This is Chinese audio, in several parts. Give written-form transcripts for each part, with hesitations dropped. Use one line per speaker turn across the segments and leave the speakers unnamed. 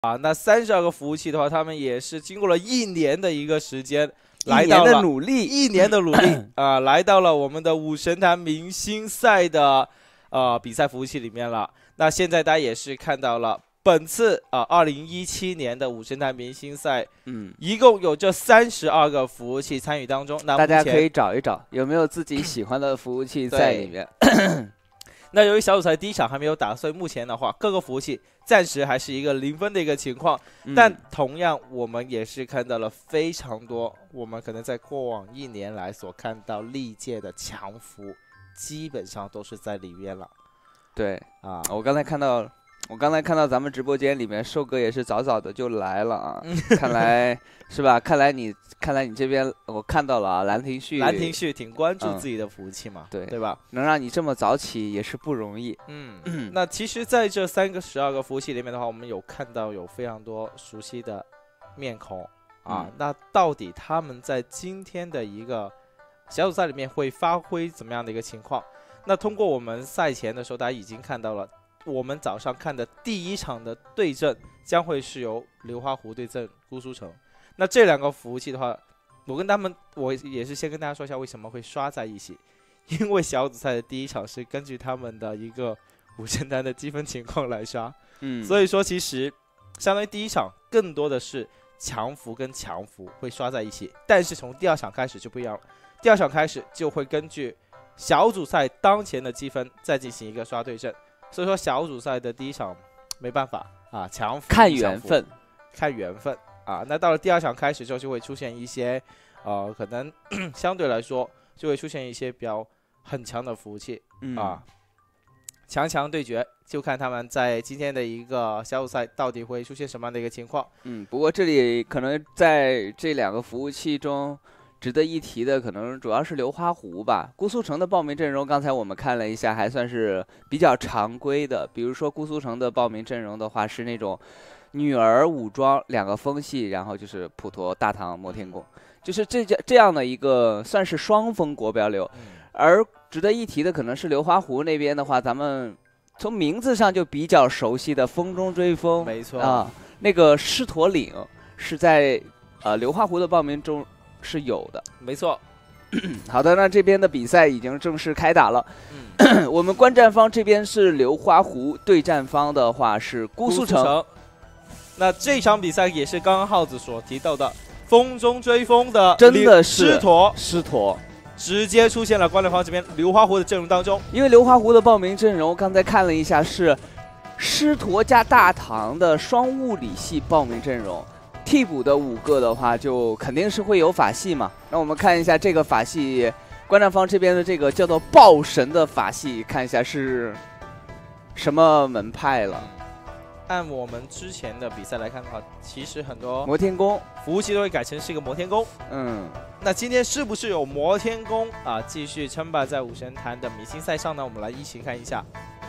啊，那32个服务器的话，他们也是经过了1年的一个时间，来
1
到了
年的努力
，1年的努力啊，来到了我们的武神坛明星赛的比赛服务器里面了。那现在大家也是看到了，本次2017年的武神坛明星赛，一共有这32个服务器参与当中。那
大家可以找一找有没有自己喜欢的服务器在里面。
那由于小组赛第一场还没有打，所以目前的话，各个服务器暂时还是一个0分的一个情况。但同样，我们也是看到了非常多我们可能在过往1年来所看到历届的强服，基本上都是在里面了。
对啊，我刚才看到咱们直播间里面寿哥也是早早的就来了啊，看来是吧？看来你这边我看到了啊，兰亭旭
挺关注自己的服务器嘛，对吧？
能让你这么早起也是不容易。
那其实在这12个服务器里面的话，我们有看到有非常多熟悉的面孔啊。那到底他们在今天的一个小组赛里面会发挥怎么样的一个情况？那通过我们赛前的时候，大家已经看到了。我们早上看的第一场的对阵将会是由流花湖对阵姑苏城。那这2个服务器的话，我也是先跟大家说一下为什么会刷在一起，因为小组赛的第一场是根据他们的一个武神坛的积分情况来刷，所以说其实相当于第一场更多的是强服跟强服会刷在一起，但是从第2场开始就不一样了，第2场开始就会根据小组赛当前的积分再进行一个刷对阵。所以说小组赛的第一场没办法啊，强服
看缘分
啊。那到了第2场开始之后，就会出现一些可能相对来说就会出现一些比较很强的服务器啊，强对决，就看他们在今天的一个小组赛到底会出现什么样的一个情况。
不过这里可能在这2个服务器中。值得一提的可能主要是流花湖吧。姑苏城的报名阵容，刚才我们看了一下，还算是比较常规的。比如说姑苏城的报名阵容的话，是那种女儿武装2个风系，然后就是普陀、大唐、摩天宫，就是这样的一个算是双峰国标流。而值得一提的可能是流花湖那边的话，咱们从名字上就比较熟悉的风中追风，
没错
啊，那个狮驼岭是在流花湖的报名中。是有的，
没错。
好的，那这边的比赛已经正式开打了。我们观战方这边是流花湖，对战方的话是姑苏城。
那这场比赛也是刚刚耗子所提到的风中追风的，
真的是
狮驼直接出现了观战方这边流花湖的阵容当中。
因为流花湖的报名阵容刚才看了一下，是狮驼加大唐的双物理系报名阵容。替补的5个的话，就肯定是会有法系嘛。那我们看一下这个法系，观战方这边的这个叫做爆神的法系，看一下是什么门派了。
按我们之前的比赛来看的话，其实很多
摩天宫
服务器都会改成是一个摩天宫。那今天是不是有摩天宫啊继续称霸在武神坛的明星赛上呢？我们来一起看一下。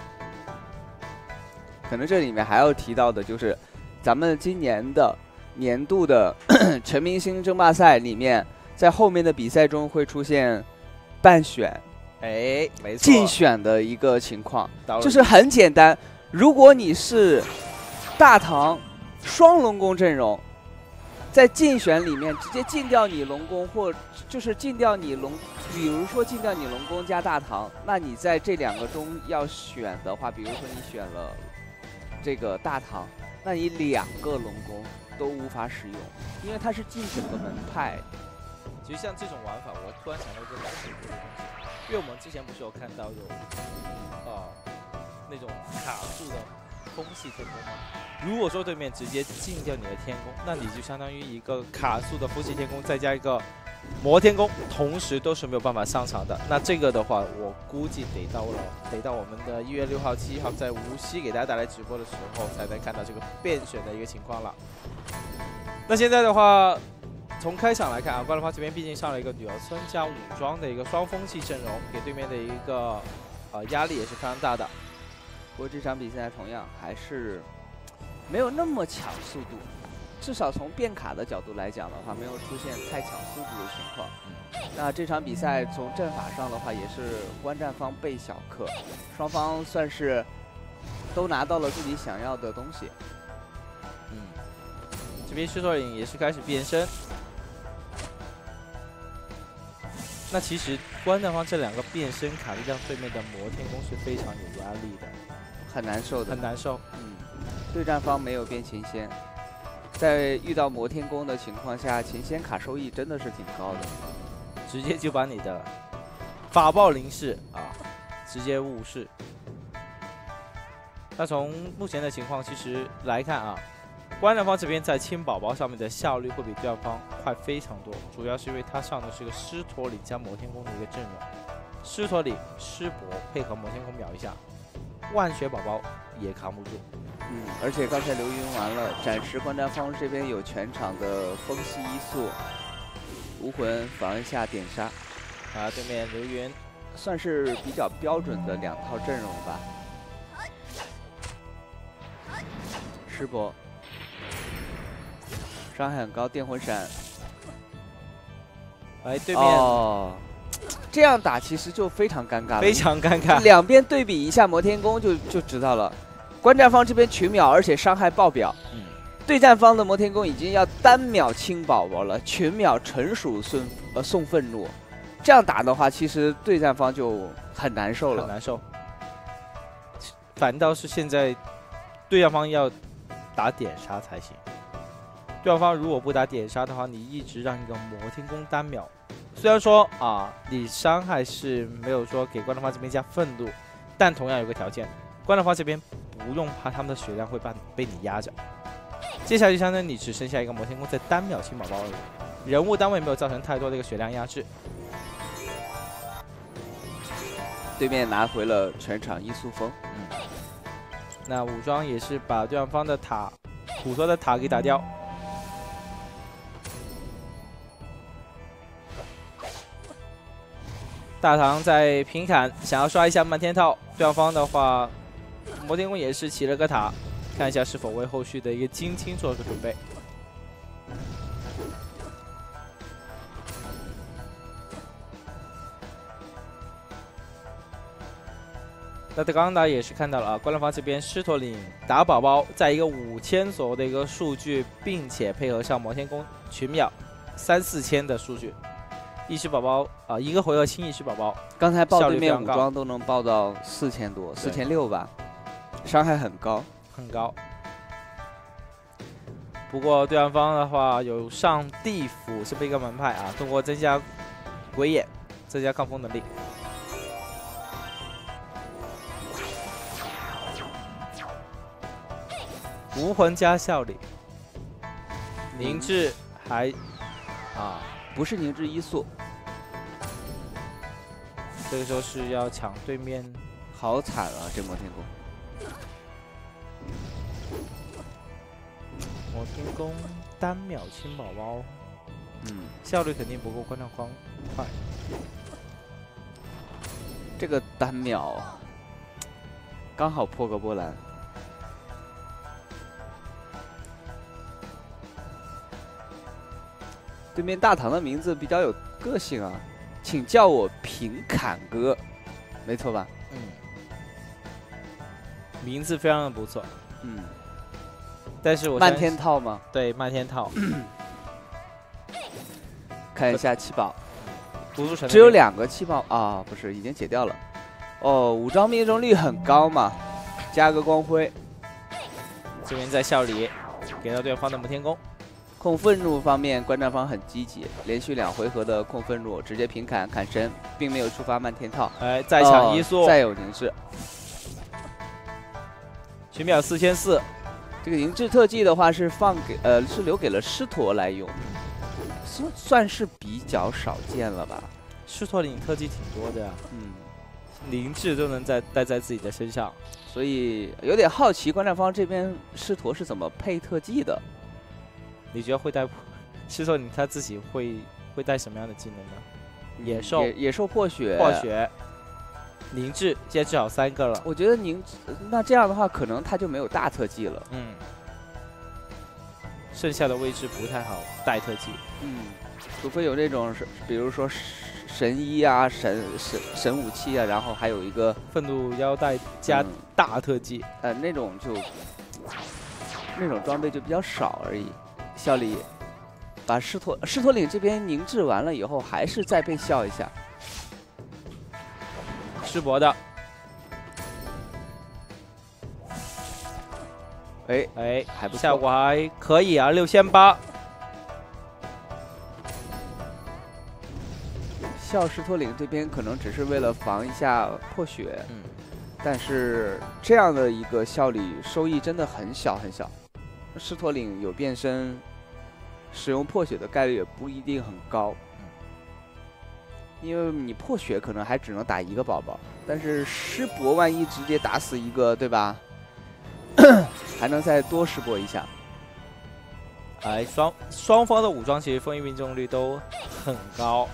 可能这里面还要提到的就是咱们今年的年度的全明星争霸赛里面，在后面的比赛中会出现半选，
没错，
竞选的一个情况，就是很简单。如果你是大唐双龙宫阵容，在竞选里面直接禁掉你龙宫，或就是禁掉你龙，比如说禁掉你龙宫加大唐，那你在这2个中要选的话，比如说你选了这个大唐，那你2个龙宫都无法使用，因为它是竞选的门派。
其实像这种玩法，我突然想到一个东西，因为我们之前不是有看到有那种卡数的风系天宫吗？如果说对面直接禁掉你的天宫，那你就相当于一个卡数的风系天宫再加一个摩天宫，同时都是没有办法上场的。那这个的话，我估计得到我们的1月6号、7号在无锡给大家带来直播的时候，才能看到这个变选的一个情况了。那现在的话，从开场来看啊，观澜花这边毕竟上了一个女儿村加武装的一个双风系阵容，给对面的一个压力也是非常大的。
不过这场比赛同样还是没有那么抢速度，至少从变卡的角度来讲的话，没有出现太抢速度的情况。那这场比赛从阵法上的话，也是观战方被小克，双方算是都拿到了自己想要的东西。
这边狮驼岭也是开始变身。那其实观战方这2个变身卡，让对面的摩天宫是非常有压力的，
很难受的，
很难受。
对战方没有变琴仙，在遇到摩天宫的情况下，琴仙卡收益真的是挺高的，
直接就把你的法爆灵视啊，直接误视。那从目前的情况其实来看啊，观战方这边在清宝宝上面的效率会比对方快非常多，主要是因为他上的是个狮驼岭加摩天宫的一个阵容，狮驼岭、狮伯配合摩天宫秒一下，万血宝宝也扛不住。
而且刚才流云完了，暂时观战方这边有全场的风息一速，无魂防一下点杀，
啊，对面流云
算是比较标准的2套阵容吧。师伯伤害很高，电魂闪。
哎，对面
哦，这样打其实就非常尴尬了，
非常尴尬。
两边对比一下摩天宫就知道了。观战方这边群秒，而且伤害爆表。对战方的摩天宫已经要单秒清宝宝了，群秒纯属送愤怒。这样打的话，其实对战方就很难受了，
很难受。反倒是现在对战方要打点杀才行。对方方如果不打点杀的话，你一直让一个摩天宫单秒，虽然说啊，你伤害是没有说给观众方这边加愤怒，但同样有个条件，观众方这边不用怕他们的血量会被你压着。接下来就相当于你只剩下一个摩天宫在单秒清宝宝而已，人物单位没有造成太多的一个血量压制。
对面拿回了全场一速风。
那武装也是把对方的塔虎头的塔给打掉。大唐在平砍，想要刷一下漫天套。对方的话，摩天宫也是起了个塔，看一下是否为后续的一个金青做个准备。那刚刚大家也是看到了啊，观澜方这边狮驼岭打宝宝，在一个5000左右的一个数据，并且配合上摩天宫群秒3、4千的数据。意识宝宝啊，一个回合清意识宝宝，
刚才爆对面武装都能爆到4000多，4600吧，伤害很高，
很高。不过对岸方的话有上地府这么一个门派啊，通过增加鬼眼，增加抗风能力。无魂加效力，凝滞还啊。
不是凝滞一速，
这个时候是要抢对面，
好惨啊！这摩天宫，
摩天宫单秒清宝宝，效率肯定不够观众方快。
这个单秒刚好破个波澜。对面大唐的名字比较有个性啊，请叫我平砍哥，没错吧？
名字非常的不错。但是我
漫天套吗？
对，漫天套。
看一下七宝，
只
有2个气泡啊，不是已经解掉了。哦，武装命中率很高嘛，加个光辉。
这边在笑里给到对方的摩天宫。
控愤怒方面，观战方很积极，连续2回合的控愤怒，直接平砍砍身，并没有触发漫天套。
哎，再抢一速，
再有凝滞，
群秒4400。
这个凝滞特技的话是是留给了狮驼来用，算是比较少见了吧？
狮驼岭特技挺多的呀，凝滞都能带在自己的身上，
所以有点好奇观战方这边狮驼是怎么配特技的。
你觉得会带狮驼岭他自己会带什么样的技能呢？
野兽破血，
凝滞，现在至少3个了。
我觉得那这样的话，可能他就没有大特技了。
剩下的位置不太好带特技。
除非有那种比如说神衣啊、神武器啊，然后还有一个
愤怒腰带加大特技，
那种装备就比较少而已。效力把狮驼岭这边凝滞完了以后，还是再被笑一下。
世博的，哎，
还不错，
效果还可以啊，6800。
笑狮驼岭这边可能只是为了防一下破血，但是这样的一个效率收益真的很小很小。狮驼岭有变身，使用破血的概率也不一定很高，因为你破血可能还只能打一个宝宝，但是师伯万一直接打死一个，对吧？还能再多师伯一下。
哎，双方的武装其实封印命中率都很高。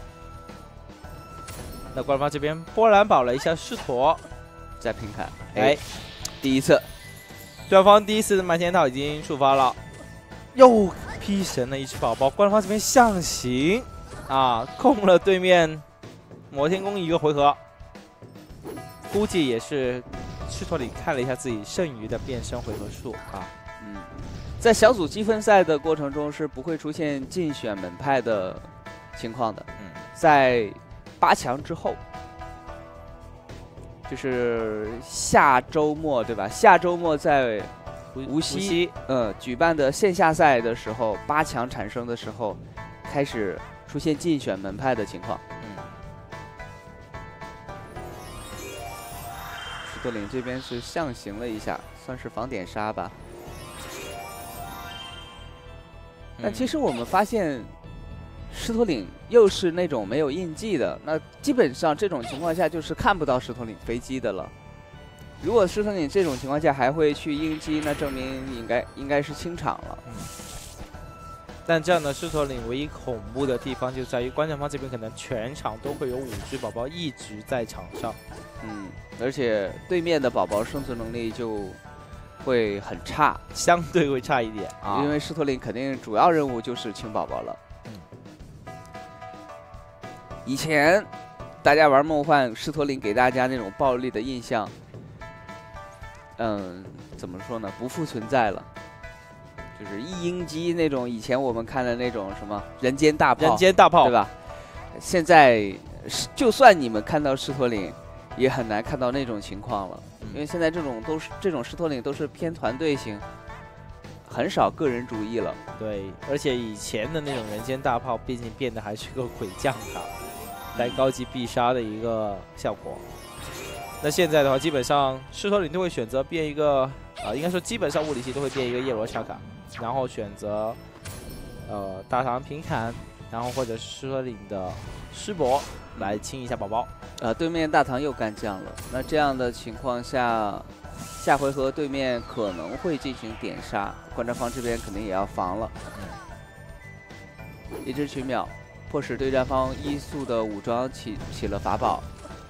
那官方这边波兰保了一下狮驼，
再平砍，
哎，
第一次，
对方第一次的漫天套已经触发了，又劈神了一只宝宝。官方这边象形啊，控了对面摩天宫一个回合，估计也是狮驼里看了一下自己剩余的变身回合数啊。
在小组积分赛的过程中是不会出现竞选门派的情况的。在8强之后，就是下周末对吧？下周末在无锡举办的线下赛的时候，8强产生的时候，开始出现竞选门派的情况。狮驼岭这边是象形了一下，算是防点杀吧。但其实我们发现，狮驼岭又是那种没有印记的，那基本上这种情况下就是看不到狮驼岭飞机的了。如果狮驼岭这种情况下还会去应机，那证明应该是清场了。
但这样的狮驼岭唯一恐怖的地方就在于观战方这边可能全场都会有5只宝宝一直在场上，
而且对面的宝宝生存能力就会很差，
相对会差一点啊，
因为狮驼岭肯定主要任务就是清宝宝了。以前大家玩梦幻，狮驼岭给大家那种暴力的印象，怎么说呢？不复存在了。就是一鹰击那种，以前我们看的那种什么人间大炮，对吧？现在就算你们看到狮驼岭，也很难看到那种情况了，因为现在这种狮驼岭都是偏团队型，很少个人主义了。
对，而且以前的那种人间大炮，毕竟变的还是个鬼将卡，带高级必杀的一个效果。那现在的话，基本上狮驼岭都会选择变一个应该说基本上物理系都会变一个叶罗恰卡，然后选择大唐平砍，然后或者是狮驼岭的师伯来清一下宝宝。
对面大唐又干将了，那这样的情况下，下回合对面可能会进行点杀，观战方这边肯定也要防了。一只取秒，迫使对战方一速的武装起了法宝。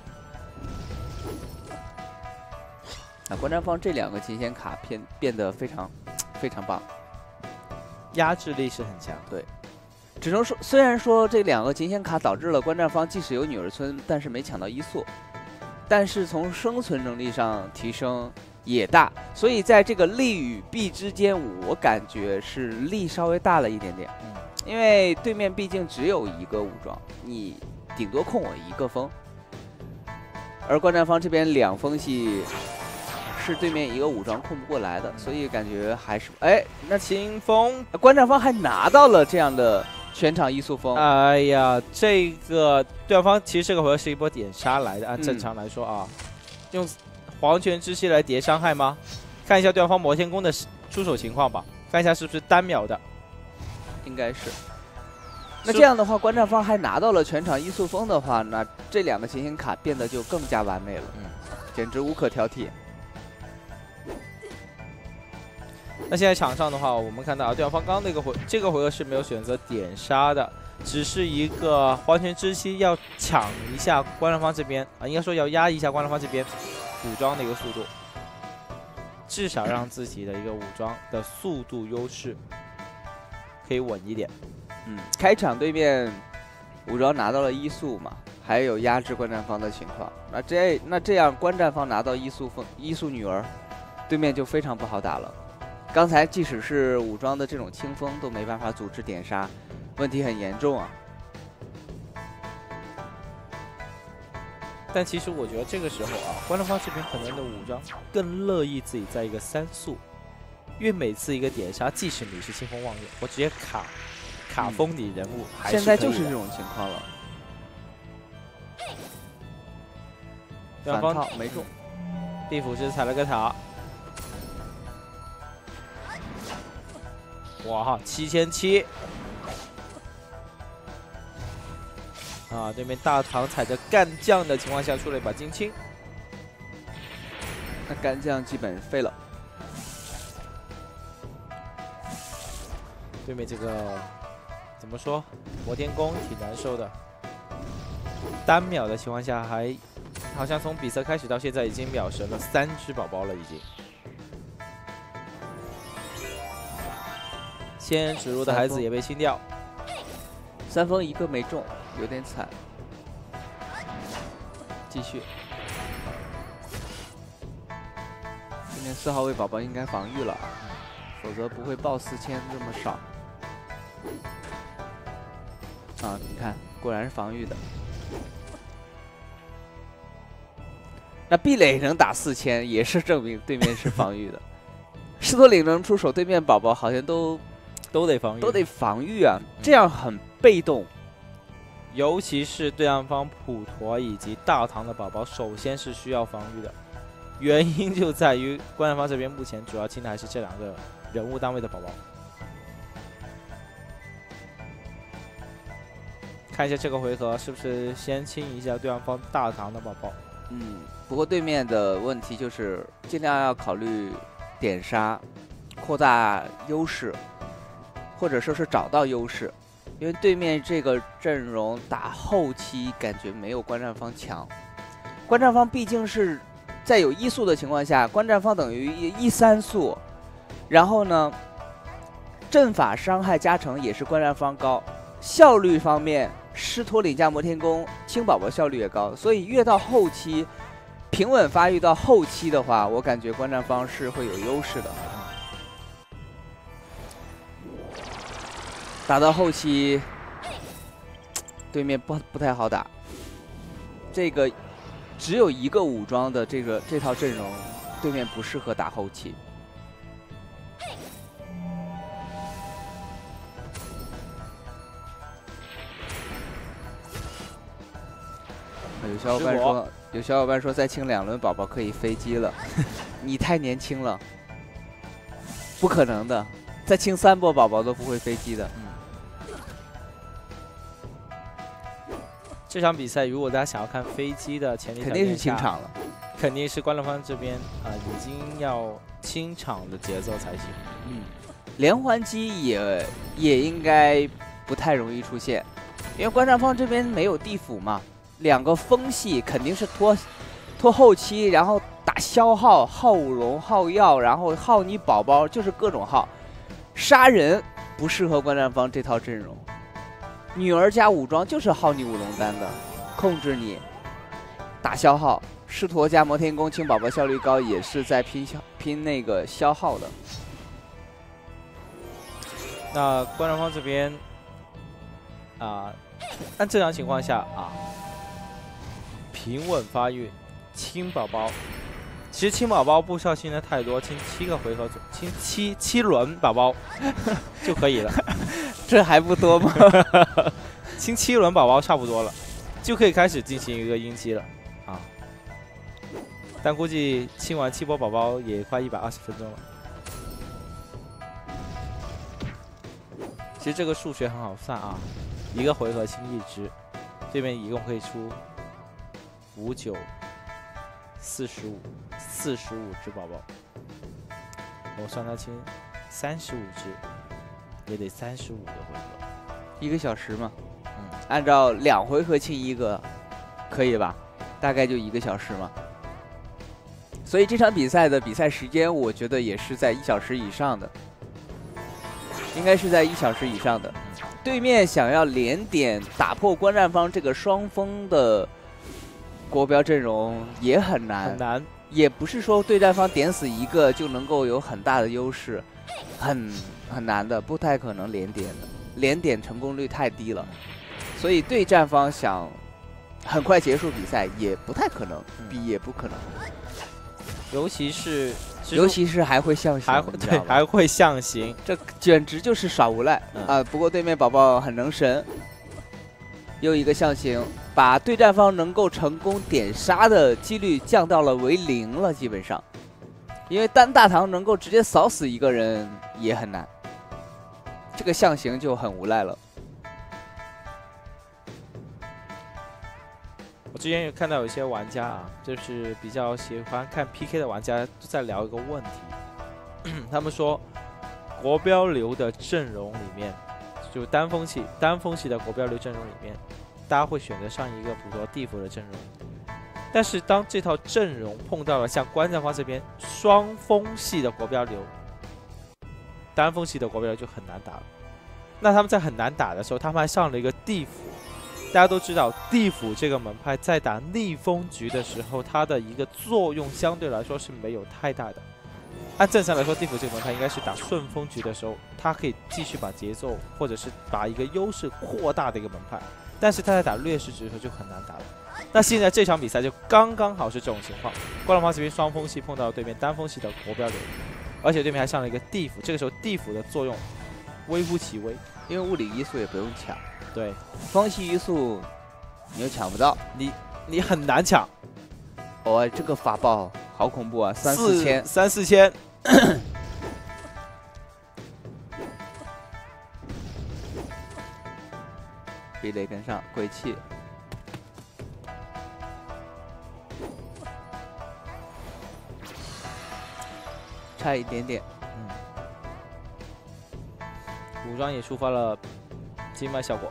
观战方这2个金仙卡变得非常棒，
压制力是很强。
对，只能说虽然说这2个金仙卡导致了观战方即使有女儿村，但是没抢到一速，但是从生存能力上提升也大，所以在这个利与弊之间，我感觉是利稍微大了一点点。因为对面毕竟只有1个武装，你顶多控我1个风，而观战方这边2风系是对面1个武装控不过来的，所以感觉还是
那清风
观战方还拿到了这样的全场一速风。
哎呀，这个对方其实这个回合是一波点杀来的，按正常来说啊，用黄泉之息来叠伤害吗？看一下对方摩天宫的出手情况吧，看一下是不是单秒的，
应该是。那这样的话，观战方还拿到了全场一速风的话，那这2个行星卡变得就更加完美了，简直无可挑剔。
那现在场上的话，我们看到对方刚刚这个回合是没有选择点杀的，只是一个黄泉之息要抢一下观战方这边应该说要压一下观战方这边武装的一个速度，至少让自己的一个武装的速度优势可以稳一点。
开场对面武装拿到了1速嘛，还有压制观战方的情况。那这样观战方拿到1速女儿，对面就非常不好打了。 刚才即使是武装的这种清风都没办法组织点杀，问题很严重啊。
但其实我觉得这个时候啊，观众方这边可能的武装更乐意自己在一个3速，因为每次一个点杀，即使你是清风望月，我直接卡封你人物，还是
现在就是这种情况了。反套没中，
地府师踩了个塔，哇，7700。啊，对面大唐踩着干将的情况下出了一把金青，
那干将基本废了。
对面这个怎么说？摩天宫挺难受的，单秒的情况下还好像从比赛开始到现在已经秒神了3只宝宝了，已经。先植入的孩子也被清掉
，3封1个没中，有点惨。继续，今天4号位宝宝应该防御了，否则不会爆4000这么少。啊，你看，果然是防御的。那壁垒能打4000，也是证明对面是防御的。狮驼岭能出手，对面宝宝好像都
得防御，
啊，这样很被动。
尤其是对岸方普陀以及大唐的宝宝，首先是需要防御的，原因就在于观战方这边目前主要清的还是这2个人物单位的宝宝。看一下这个回合是不是先清一下对岸方大唐的宝宝。
不过对面的问题就是尽量要考虑点杀，扩大优势，或者说是找到优势。因为对面这个阵容打后期感觉没有观战方强，观战方毕竟是在有1速的情况下，观战方等于13速，然后呢，阵法伤害加成也是观战方高，效率方面，狮驼岭加摩天宫清宝宝效率也高，所以越到后期，平稳发育到后期的话，我感觉观战方是会有优势的。打到后期，对面不太好打。这个只有1个武装的这套阵容，对面不适合打后期。有小伙伴说再清2轮宝宝可以飞机了，你太年轻了，不可能的，再清3波宝宝都不会飞机的。
这场比赛，如果大家想要看飞机的前提条件下，
肯定是清场了，
肯定是观众方这边已经要清场的节奏才行。
连环机也应该不太容易出现，因为观战方这边没有地府嘛，2个风系肯定是拖后期，然后打消耗、耗舞龙、耗药，然后耗你宝宝，就是各种耗，杀人不适合观战方这套阵容。女儿加武装就是耗你舞龙丹的，控制你打消耗。狮驼加摩天宫清宝宝效率高，也是在拼那个消耗的。
那观众方这边按正常情况下平稳发育，清宝宝。其实清宝宝不需要清的太多，清7个回合，清7轮宝宝就可以了。
这还不多吗？
清7轮宝宝差不多了，就可以开始进行一个阴击了但估计清完7波宝宝也快120分钟了。其实这个数学很好算1个回合清1只，对面一共可以出59、45只宝宝。我算他清35只，也得35个回合
，1个小时嘛。按照2回合清1个，可以吧？大概就1个小时嘛。所以这场比赛的比赛时间，我觉得也是在1小时以上的，应该是在1小时以上的。对面想要连点打破观战方这个双峰的国标阵容也很难，
很难。
也不是说对战方点死1个就能够有很大的优势， 很难的，不太可能连点的，连点成功率太低了，所以对战方想很快结束比赛也不太可能，也不可能，
尤其是
还会象形，
还会象形，
这简直就是耍无赖啊！不过对面宝宝很能神，又一个象形，把对战方能够成功点杀的几率降到了为0了，基本上。因为单大堂能够直接扫死一个人也很难，这个象形就很无赖了。
我之前有看到有一些玩家啊，就是比较喜欢看 PK 的玩家都在聊一个问题，他们说国标流的阵容里面，就单风系的国标流阵容里面，大家会选择上一个普陀地府的阵容。但是当这套阵容碰到了像观战方这边双风系的国标流，单风系的国标流就很难打了。那他们在很难打的时候，他们还上了一个地府。大家都知道，地府这个门派在打逆风局的时候，它的一个作用相对来说是没有太大的。按正常来说，地府这个门派应该是打顺风局的时候，它可以继续把节奏或者是把一个优势扩大的一个门派。但是他在打劣势局的时候就很难打了。那现在这场比赛就刚刚好是这种情况，观众方这边双风系碰到对面单风系的国标流，而且对面还上了一个地府，这个时候地府的作用微乎其微，
因为物理移速也不用抢，
对，
风系移速你又抢不到，
你很难抢。
哦，这个法宝好恐怖啊，3、4千
，3、4千。
壁垒跟上，鬼泣。差一点点，
武装也触发了经脉效果。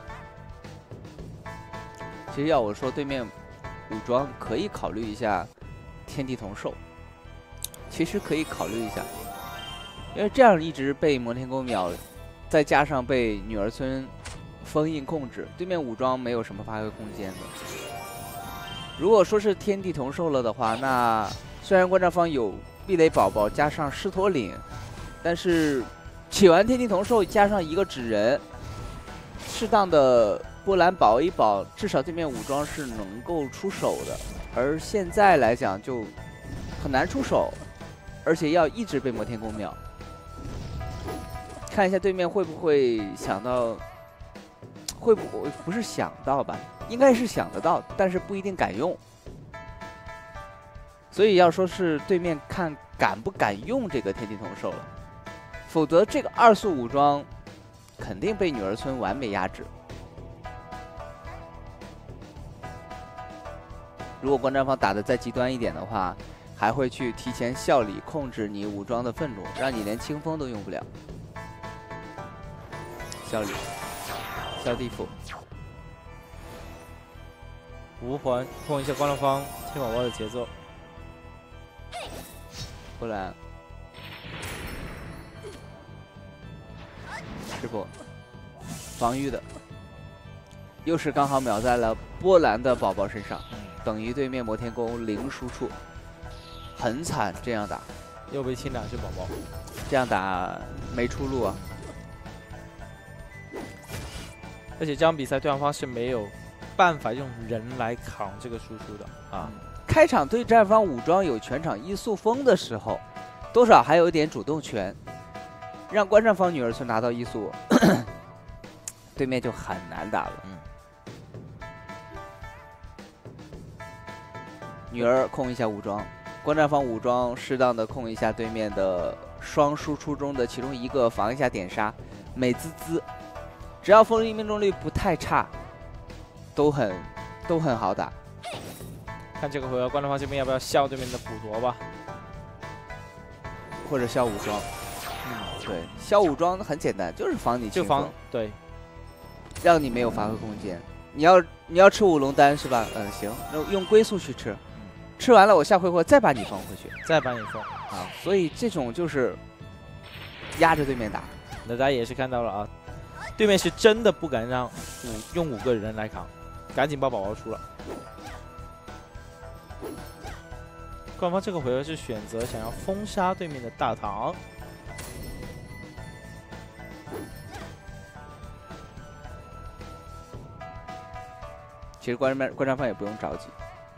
其实要我说，对面武装可以考虑一下天地同寿，其实可以考虑一下，因为这样一直被摩天宫秒，再加上被女儿村封印控制，对面武装没有什么发挥空间的。如果说是天地同寿了的话，那虽然观战方有壁垒宝宝加上狮驼岭，但是起完天地同寿加上一个纸人，适当的波澜保一保，至少对面武装是能够出手的。而现在来讲就很难出手，而且要一直被摩天宫秒。看一下对面会不会想到，会不是想到吧？应该是想得到，但是不一定敢用。所以要说是对面看敢不敢用这个天地同寿了，否则这个2速武装肯定被女儿村完美压制。如果观战方打得再极端一点的话，还会去提前效力控制你武装的愤怒，让你连清风都用不了。效力，效地府，
无魂碰一下观众方天宝宝的节奏。
波兰，师傅，防御的，又是刚好秒在了波兰的宝宝身上，等于对面摩天宫0输出，很惨。这样打，
又被清2只宝宝，
这样打没出路啊！
而且这场比赛对方是没有办法用人来扛这个输出的啊。
开场对战方武装有全场1速风的时候，多少还有一点主动权，让观战方女儿村拿到1速，对面就很难打了。女儿控一下武装，观战方武装适当的控一下对面的双输出中的其中一个，防一下点杀，美滋滋。只要封印命中率不太差，都很好打。
看这个回合，观众方这边要不要笑对面的普陀吧，
或者消武装？对，消武装很简单，就是防你清风，
就防对，
让你没有发挥空间。你要吃五龙丹是吧？行，那用龟速去吃，吃完了我下回合再把你放回去，
再把你放
啊。所以这种就是压着对面打。
那大家也是看到了啊，对面是真的不敢让用5个人来扛，赶紧把宝宝出了。官方这个回合是选择想要封杀对面的大唐，
其实观战方也不用着急，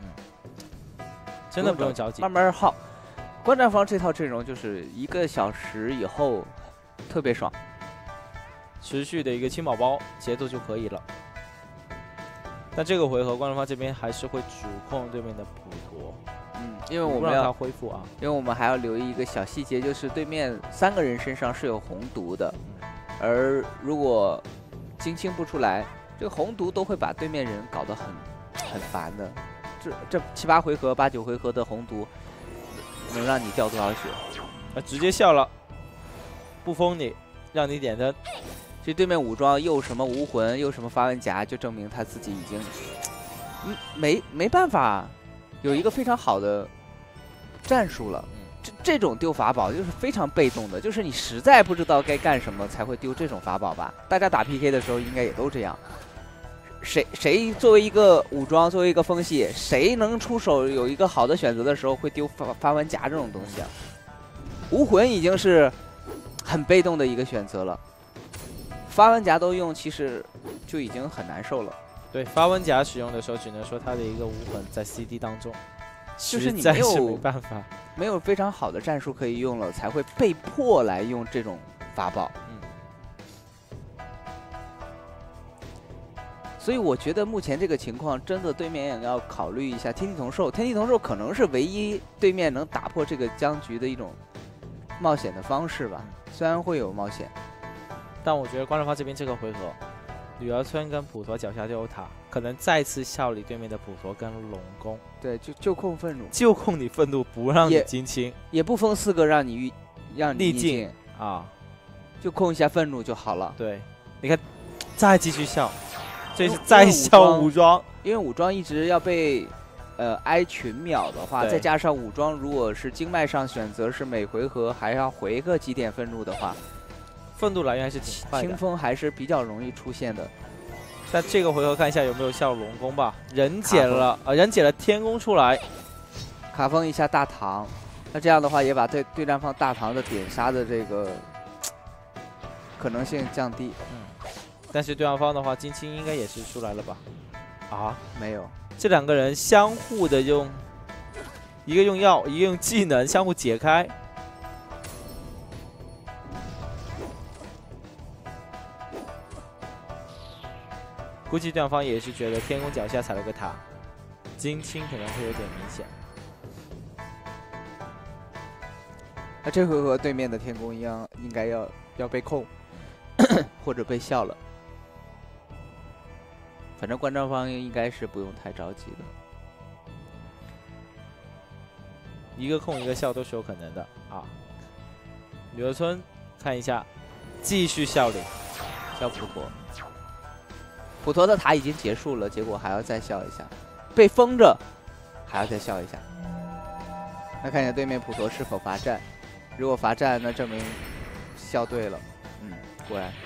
真的不用着急，
慢慢耗。观战方这套阵容就是1个小时以后特别爽，
持续的一个清宝宝节奏就可以了。但这个回合观战方这边还是会主控对面的普陀，
因为我们
让他恢复啊，
因为我们还要留意一个小细节，就是对面3个人身上是有红毒的，而如果精清不出来，这个红毒都会把对面人搞得很烦的。这7、8回合、8、9回合的红毒，能让你掉多少血？
直接笑了，不封你，让你点灯。
其实对面武装又什么无魂，又什么发文夹，就证明他自己已经没办法有一个非常好的战术了。这种丢法宝就是非常被动的，就是你实在不知道该干什么才会丢这种法宝吧。大家打 PK 的时候应该也都这样。谁作为一个武装，作为一个风系，谁能出手有一个好的选择的时候会丢发文夹这种东西啊？无魂已经是很被动的一个选择了。发文夹都用，其实就已经很难受了。
对，发文夹使用的时候，只能说他的一个无魂在 CD 当中，
就是你
没办法，
没有非常好的战术可以用了，才会被迫来用这种法宝。所以我觉得目前这个情况，真的对面也要考虑一下天地同寿。天地同寿可能是唯一对面能打破这个僵局的一种冒险的方式吧，虽然会有冒险。
但我觉得观战方这边这个回合，女儿村跟普陀脚下都有塔，可能再次效力对面的普陀跟龙宫。
对，就控愤怒，
就控你愤怒，不让你精清，
也不封4个让你逆境
啊，
就控一下愤怒就好了。
对，你看，再继续笑，这是再笑武装，
因为武装一直要被挨群秒的话，再加上武装如果是经脉上选择是每回合还要回个几点愤怒的话。
愤怒来源还是挺快的，
清风还是比较容易出现的。
但这个回合看一下有没有效龙宫吧，人解了人解了天宫出来，
卡封一下大唐，那这样的话也把对战方大唐的点杀的这个可能性降低。
但是对方方的话，金青应该也是出来了吧？啊，
没有，
这2个人相互的用，一个用药，一个用技能相互解开。估计对方也是觉得天宫脚下踩了个塔，金青可能会有点明显。
那这回合对面的天宫应该要被控，或者被笑了。反正观战方应该是不用太着急的，
一个控一个笑都是有可能的啊。女儿村看一下，继续笑脸，笑普陀。
普陀的塔已经结束了，结果还要再笑一下，被封着，还要再笑一下。那看一下对面普陀是否罚站，如果罚站，那证明笑对了。果然，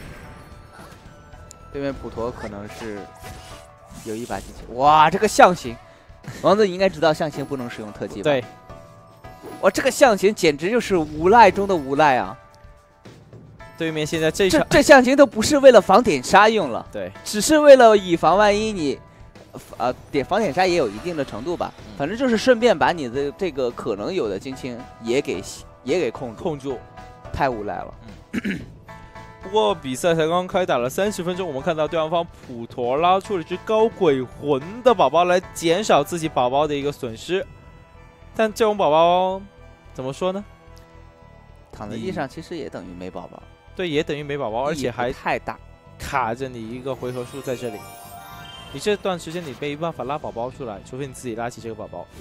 对面普陀可能是有一把机器。哇，这个象形，王子你应该知道象形不能使用特技吧？
对。
哇，这个象形简直就是无赖中的无赖啊！
对面现在这
象形都不是为了防点杀用了，
对，
只是为了以防万一你，防点杀也有一定的程度吧，反正就是顺便把你的这个可能有的精清也给控住，太无赖了。
不过比赛才刚刚开打了30分钟，我们看到对方普陀拉出了一只高鬼魂的宝宝来减少自己宝宝的一个损失，但这种宝宝怎么说呢？
躺在地上其实也等于没宝宝。
对，也等于没宝宝，而且还
太大，
卡着你一个回合数在这里。你这段时间你没办法拉宝宝出来，除非你自己拉起这个宝宝。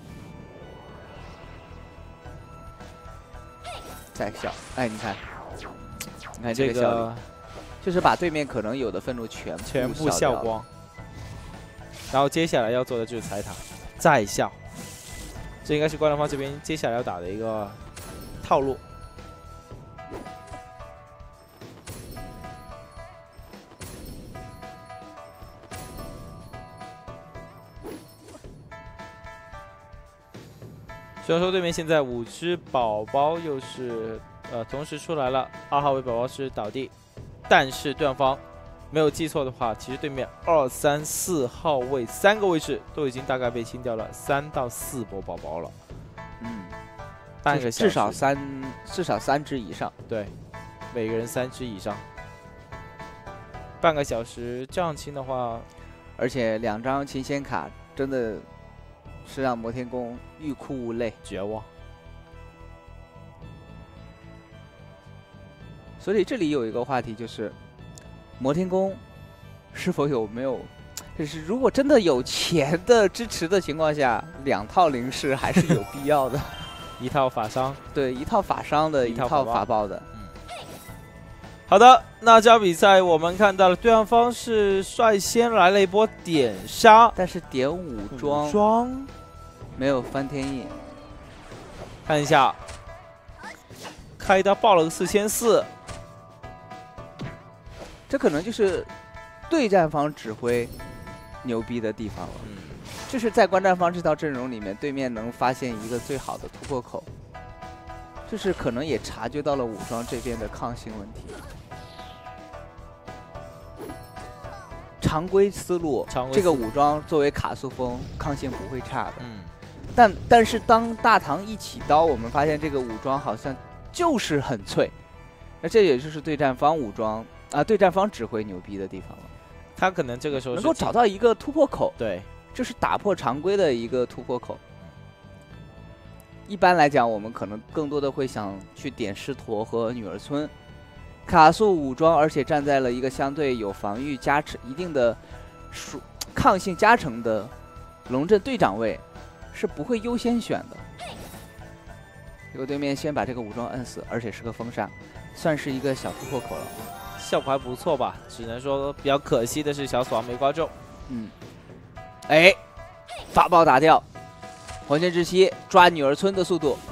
再笑，哎，你看这个效率，就是把对面可能有的愤怒全部
笑光。然后接下来要做的就是踩塔，再笑。这应该是观战方这边接下来要打的一个套路。虽然说对面现在5只宝宝又是同时出来了，2号位宝宝是倒地，但是对方没有记错的话，其实对面2、3、4号位3个位置都已经大概被清掉了3到4波宝宝了。半个小时
至少3只以上。
对，每个人3只以上。半个小时这样清的话，
而且2张琴弦卡真的是让摩天宫欲哭无泪，
绝望。
所以这里有一个话题就是，摩天宫是否没有，就是如果真的有钱的支持的情况下，2套灵士还是有必要的。
一套法伤，
对，一套法伤的，一套法爆的。
好的，那这场比赛我们看到了对方方是率先来了一波点杀，
但是点武装没有翻天印。
看一下，开刀爆了个4400，
这可能就是对战方指挥牛逼的地方了。就是在观战方这套阵容里面，对面能发现一个最好的突破口，就是可能也察觉到了武装这边的抗性问题。常规思路，这个武装作为卡速风，抗性不会差的。但是当大唐一起刀，我们发现这个武装好像就是很脆。那这也就是对战方武装对战方指挥牛逼的地方了。
他可能这个时候
能够找到一个突破口。
对。
就是打破常规的一个突破口。一般来讲，我们可能更多的会想去点狮驼和女儿村，卡速武装，而且站在了一个相对有防御加持、一定的抗性加成的龙阵队长位，是不会优先选的。结果对面先把这个武装摁死，而且是个封杀，算是一个小突破口了，
效果还不错吧？只能说比较可惜的是小死亡没刮中。
法爆打掉，黄泉之息抓女儿村的速度，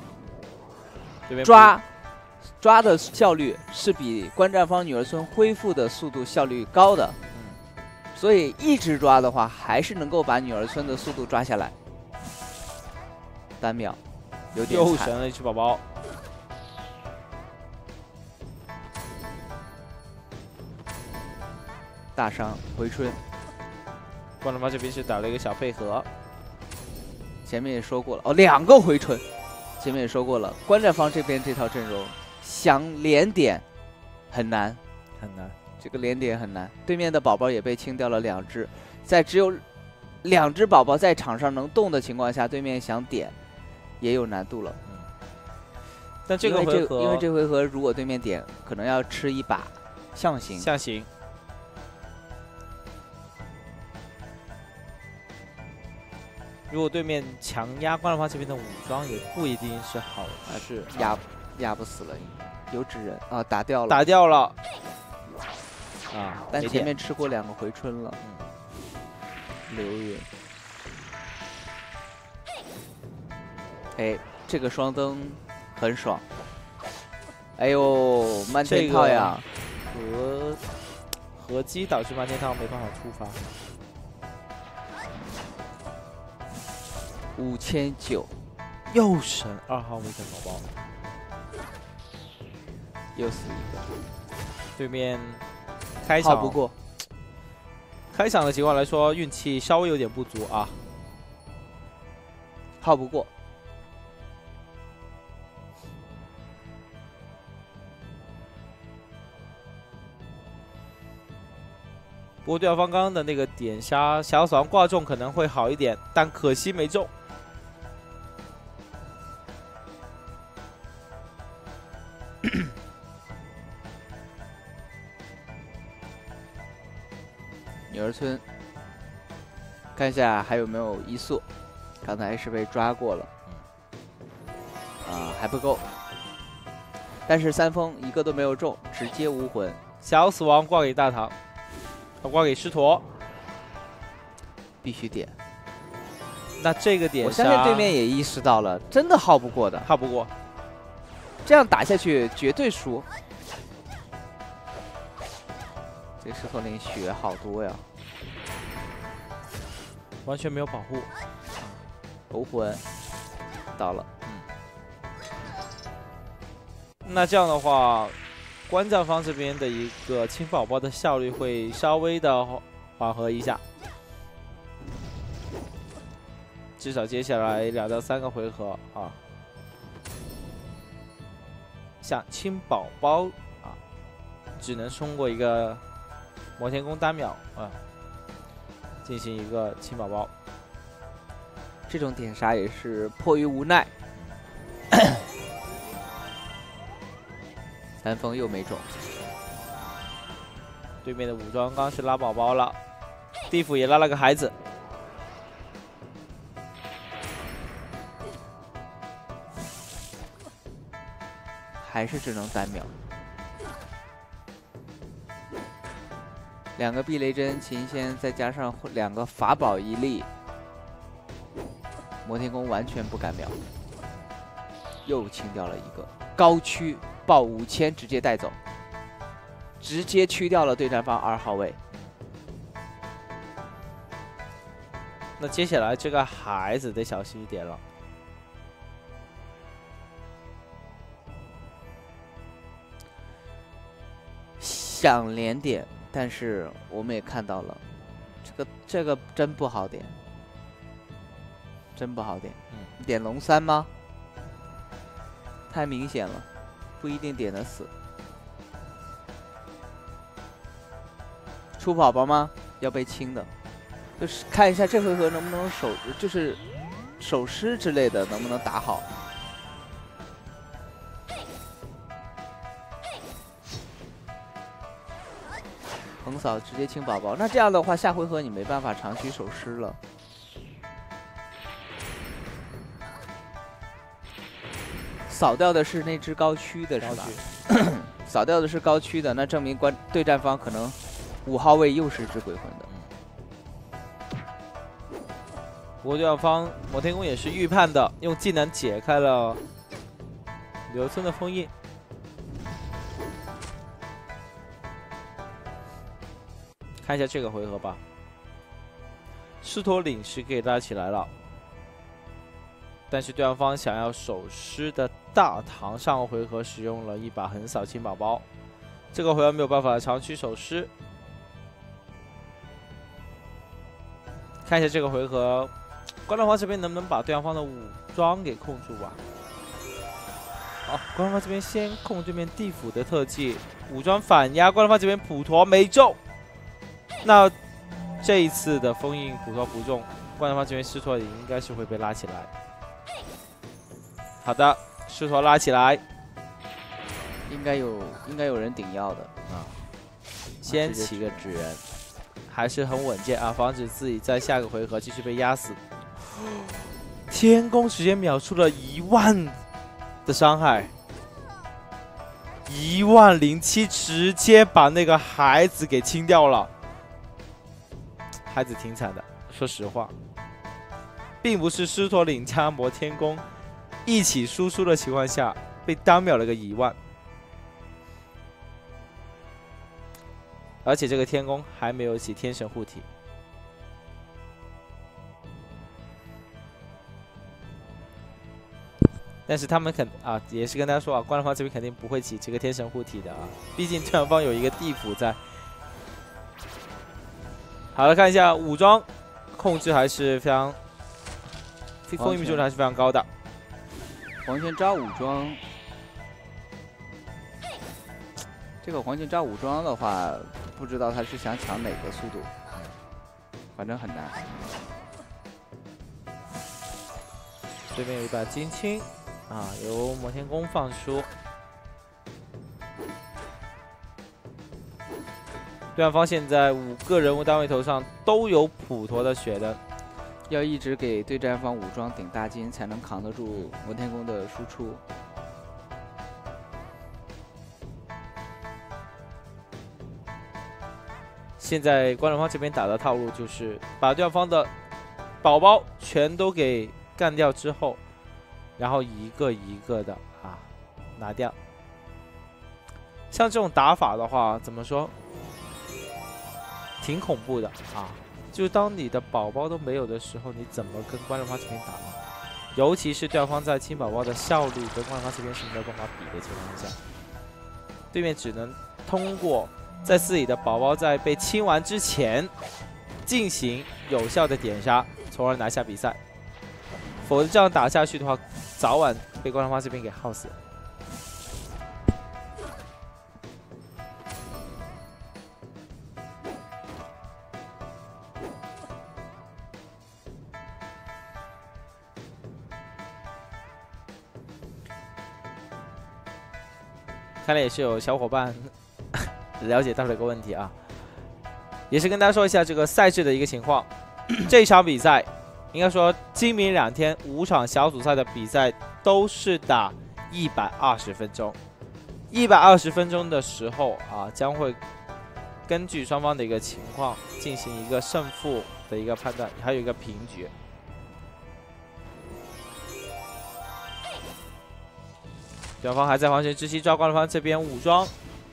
抓的效率是比观战方女儿村恢复的速度效率高的，所以一直抓的话，还是能够把女儿村的速度抓下来。单秒有点惨，
又神了一只宝宝。
大伤回春。
观战方这边是打了一个小配合，
前面也说过了2个回春，前面也说过了，观战方这边这套阵容想连点很难，这个连点很难。对面的宝宝也被清掉了2只，在只有2只宝宝在场上能动的情况下，对面想点也有难度了。
但这个回合，
因为这回合如果对面点，可能要吃一把象形。如果对面强压观战方这边的武装，也不一定是好事。压不死了，有纸人打掉了。但前面吃过2个回春了。流云。这个双灯很爽。哎呦，漫天套呀！
合击导致漫天套没办法触发。
5900，
又神2号位的宝宝，
又死一个。
对面开场
不过，
开场的情况来说，运气稍微有点不足啊，
耗不过。
不过对方刚刚的那个点杀小死亡挂中可能会好一点，但可惜没中。
女儿村，看一下还有没有移速，刚才是被抓过了，还不够，但是3封一个都没有中，直接无魂。
小死亡挂给大唐，挂给狮驼，
必须点。
那这个点
我相信对面也意识到了，真的耗不过的，
耗不过，
这样打下去绝对输。这石头林血好多呀，
完全没有保护。
勾魂到了，
那这样的话， 观战方这边的一个青宝宝的效率会稍微的缓和一下，至少接下来2到3个回合啊，像青宝宝啊，只能通过一个摩天宫单秒啊，进行一个青宝宝。
这种点杀也是迫于无奈。3封又没中，
对面的武装刚是拉宝宝了，地府也拉了个孩子。
还是只能单秒。2个避雷针琴仙，再加上2个法宝一粒，摩天宫完全不敢秒。又清掉了一个高驱，爆5000直接带走，直接驱掉了对战方2号位。
那接下来这个孩子得小心一点了。
想连点，但是我们也看到了，这个真不好点，真不好点。点龙3吗？太明显了，不一定点得死。出宝宝吗？要被清的，就是看一下这回合能不能就是手尸之类的能不能打好。横扫直接清宝宝，那这样的话，下回合你没办法长驱手尸了。扫掉的是那只高驱的是吧？扫掉的是高驱的，那证明对战方可能5号位又是只鬼魂的。
不过对方摩天宫也是预判的，用技能解开了刘村的封印。看一下这个回合吧，狮驼岭是给拉起来了，但是对方想要守尸的大唐上个回合使用了一把横扫青宝宝，这个回合没有办法长驱守尸。看一下这个回合，观众方这边能不能把对方的武装给控住吧？好，观众方这边先控对面地府的特技，武装反压，观众方这边普陀没中。那这一次的封印普陀不中，观众方这边狮驼岭应该是会被拉起来。好的，狮驼拉起来，
应该有人顶药的
啊，先起个纸人，还是很稳健啊，防止自己在下个回合继续被压死。天宫直接秒出了10000的伤害，10007直接把那个孩子给清掉了。孩子挺惨的，说实话，并不是狮驼岭加摩天宫一起输出的情况下被单秒了个10000，而且这个天宫还没有起天神护体。但是他们也是跟大家说啊，观众方这边肯定不会起这个天神护体的啊，毕竟对方有一个地府在。好了，看一下武装控制还是非常，封印密度还是非常高的。
黄泉招武装，这个黄泉招武装的话，不知道他是想抢哪个速度，反正很难。
对面有一把金青啊，由摩天宫放出。对方现在5个人物单位头上都有普陀的血的，
要一直给对战方武装顶大金，才能扛得住摩天宫的输出。
现在观众方这边打的套路就是把对方的宝宝全都给干掉之后，然后一个一个的拿掉。像这种打法的话，怎么说？挺恐怖的啊！就当你的宝宝都没有的时候，你怎么跟观众方这边打呢？尤其是对方在清宝宝的效率跟观众方这边是没有办法比的情况下， 对面只能通过在自己的宝宝在被清完之前进行有效的点杀，从而拿下比赛。否则这样打下去的话，早晚被官方这边给耗死。看来也是有小伙伴了解到了一个问题啊，也是跟大家说一下这个赛制的一个情况。这一场比赛，应该说今明2天5场小组赛的比赛都是打120分钟。120分钟的时候啊，将会根据双方的一个情况进行一个胜负的一个判断，还有一个平局。对方还在黄泉之息抓关了方这边武装，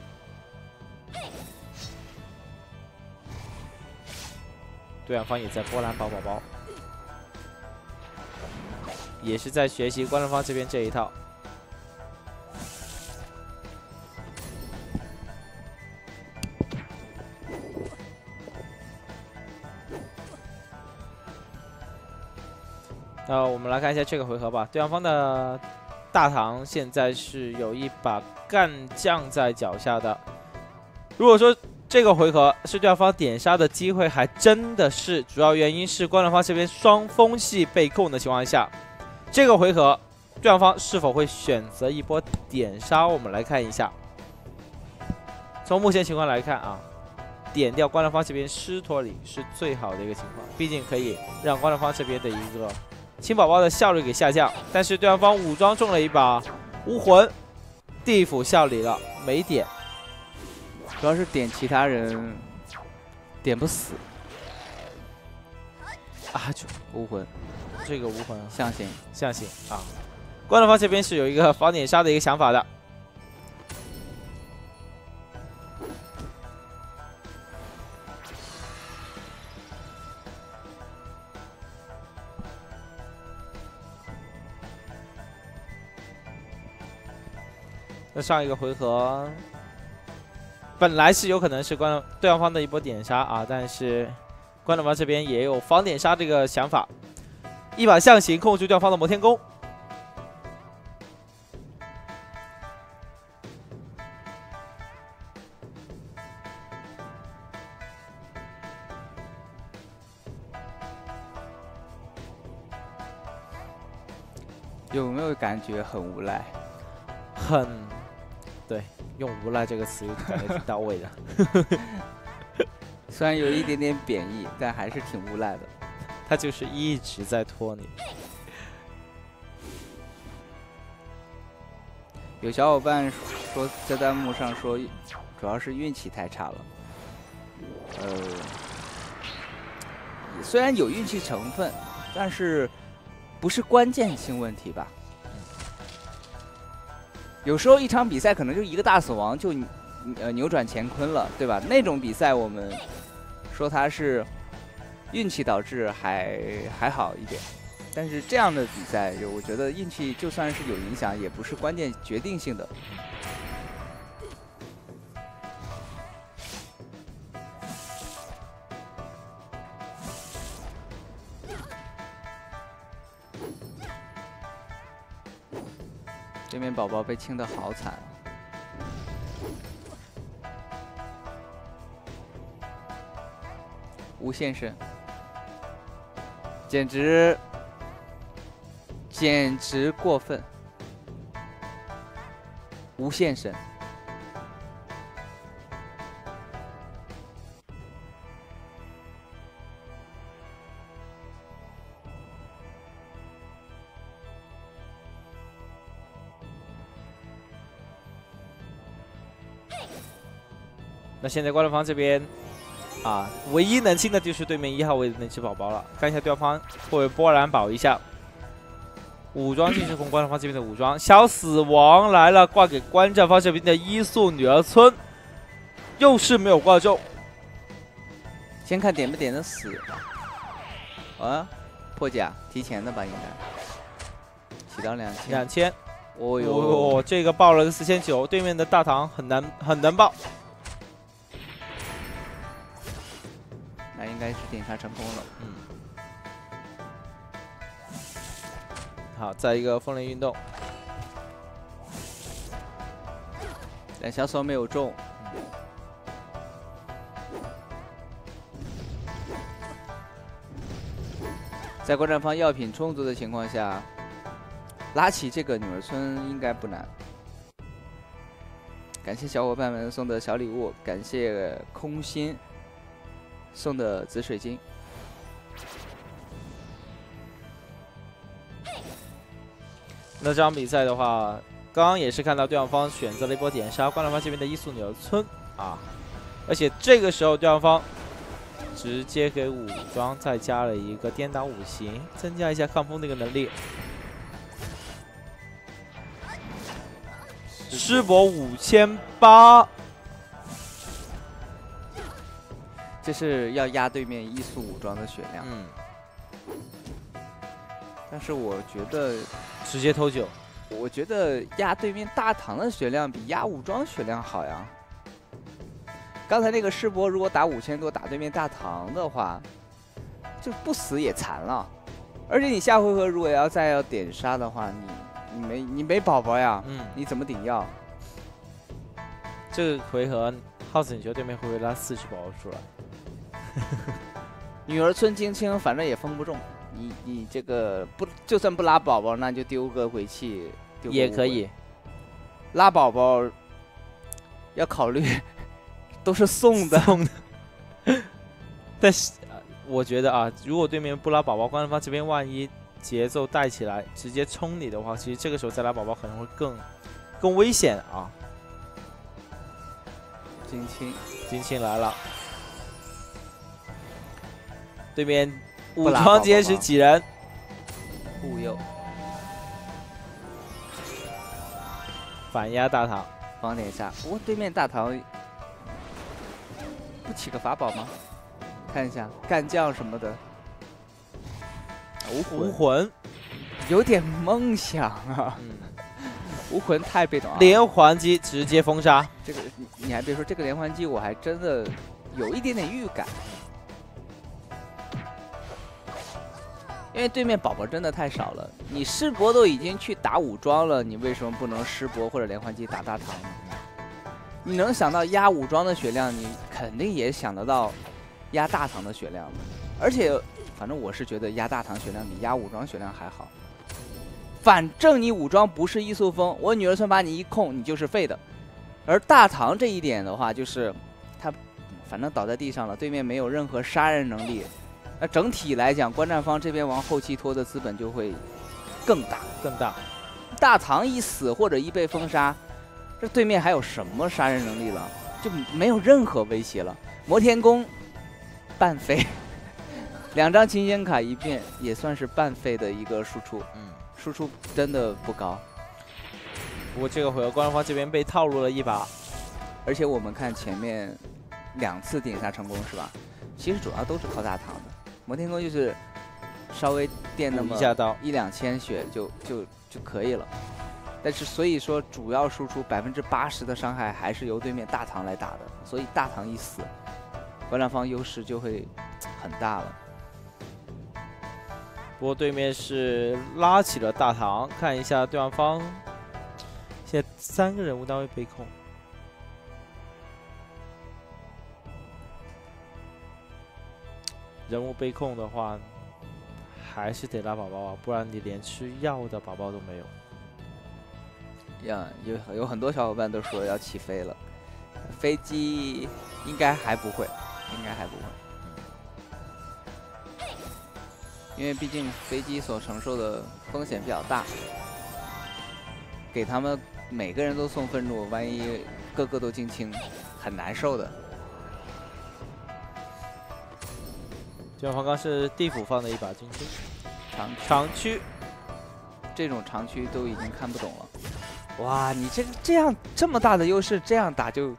对方也在波兰宝宝宝，也是在学习关了方这边这一套。那我们来看一下这个回合吧，对方的大唐现在是有一把干将在脚下的。如果说这个回合是对方点杀的机会，还真的是主要原因是关了方这边双风系被控的情况下，这个回合对方是否会选择一波点杀？我们来看一下。从目前情况来看啊，点掉关了方这边狮驼里是最好的一个情况，毕竟可以让关了方这边的一个清宝宝的效率给下降，但是对方武装中了一把无魂，地府效力了，没点，
主要是点其他人点不死
啊，就
无魂，
这个无魂
象形
啊。关了方这边是有一个防点杀的一个想法的。那上一个回合本来是有可能是对方的一波点杀啊，但是关了方这边也有防点杀这个想法，一把象形控制对方的摩天弓。
有没有感觉很无赖？
对，用无赖这个词感觉挺到位的。
虽然有一点点贬义，但还是挺无赖的。
他就是一直在拖你。
有小伙伴说在弹幕上说，主要是运气太差了。虽然有运气成分，但是不是关键性问题吧？有时候一场比赛可能就一个大死亡就扭转乾坤了，对吧？那种比赛我们说它是运气导致还好一点，但是这样的比赛，我觉得运气就算是有影响，也不是关键决定性的。对面宝宝被清得好惨啊！无限神，简直过分！无限神，
那现在关了方这边啊，唯一能清的就是对面1号位的那只宝宝了。看一下对方会不会波兰保一下。武装进去攻关了方这边的武装，小死亡来了，挂给关战方这边的伊素女儿村，又是没有挂中。
先看点不点得死。啊，破甲提前的吧，应该起到2000。 哦哟，
这个爆了个4900，对面的大唐很难爆。
那应该是点杀成功了。
好，再一个风铃运动，
但小手没有中。在观战方药品充足的情况下，拉起这个女儿村应该不难。感谢小伙伴们送的小礼物，感谢空心送的紫水晶。
那这场比赛的话，刚刚也是看到对方选择了一波点杀，观战方这边的一速女儿村啊，而且这个时候对方直接给武装再加了一个颠倒五行，增加一下抗风的一个能力。师伯5800，
这是要压对面一速武装的血量。但是我觉得
直接偷9。
我觉得压对面大唐的血量比压武装血量好呀。刚才那个师伯如果打5000多打对面大唐的话，就不死也残了。而且你下回合如果要点杀的话，你没宝宝呀，你怎么顶药？
这个回合，House 你觉得对面会不会拉40宝宝出来？
女儿村精清，反正也封不中。你这个就算不拉宝宝，那就丢个鬼气，
也可以。
拉宝宝要考虑，都是送的。
但是我觉得啊，如果对面不拉宝宝，观战方这边万一节奏带起来，直接冲你的话，其实这个时候再拉宝宝可能会更危险啊。金青来了，对面武装结识几人？
护佑，
反压大唐，
防点杀。不过对面大唐不起个法宝吗？看一下干将什么的。
无魂，
有点梦想啊。无魂太被动了。
连环击直接封杀。
这个你还别说，这个连环击我还真的有一点点预感。因为对面宝宝真的太少了，你师伯都已经去打武装了，你为什么不能师伯或者连环击打大唐呢？你能想到压武装的血量，你肯定也想得到压大唐的血量。而且，反正我是觉得压大唐血量比压武装血量还好。反正你武装不是一速封，我女儿村把你一控，你就是废的。而大唐这一点的话，就是他反正倒在地上了，对面没有任何杀人能力。那整体来讲，观战方这边往后期拖的资本就会更大。大唐一死或者一被封杀，这对面还有什么杀人能力了？就没有任何威胁了。摩天宫半废，2张秦显卡一变，也算是半废的一个输出。输出真的不高。
不过这个回合观战方这边被套路了一把，
而且我们看前面2次点杀成功是吧？其实主要都是靠大唐的。摩天宫就是稍微垫那么1-2千血就可以了，但是所以说主要输出80%的伤害还是由对面大唐来打的，所以大唐一死，观战方优势就会很大了。
不过对面是拉起了大唐，看一下对方现在3个人物单位被控。人物被控的话，还是得拉宝宝啊，不然你连吃药的宝宝都没有。
有很多小伙伴都说要起飞了，飞机应该还不会，因为毕竟飞机所承受的风险比较大，给他们每个人都送愤怒，万一个个都进清，很难受的。
对方刚是地府放的一把金青，长驱，
这种长驱都已经看不懂了。哇，你这样这么大的优势，这样打就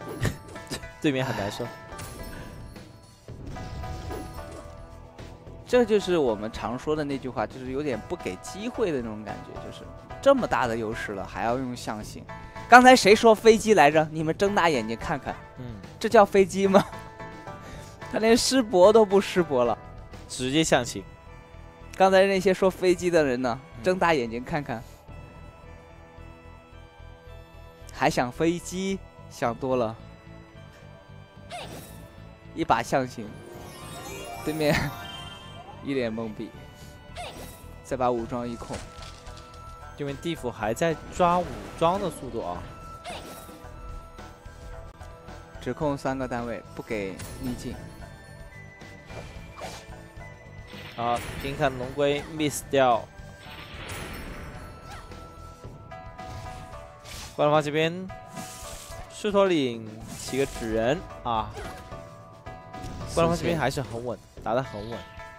对面很难受。
这就是我们常说的那句话，就是有点不给机会的那种感觉，就是这么大的优势了，还要用象形。刚才谁说飞机来着？你们睁大眼睛看看，这叫飞机吗？他连师伯都不师伯了，
直接象形。
刚才那些说飞机的人呢，睁大眼睛看看，还想飞机，想多了。一把象形，对面一脸懵逼，再把武装一控，
对面地府还在抓武装的速度啊，
只控3个单位，不给逆境。
好，平砍龙龟 miss 掉。关龙方这边，狮驼岭起个纸人啊。关龙方这边还是很稳，打得很稳。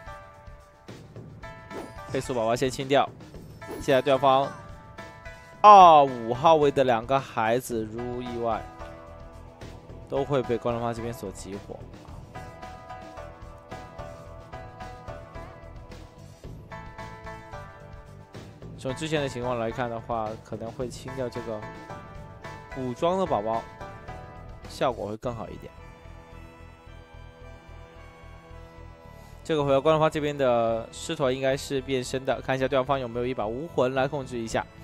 飞速宝宝先清掉，现在对方5号位的2个孩子，如无意外，都会被关龙方这边所集火。从之前的情况来看的话，可能会清掉这个武装的宝宝，效果会更好一点。这个回合关龙方这边的狮驼应该是变身的，看一下对方有没有一把武魂来控制一下。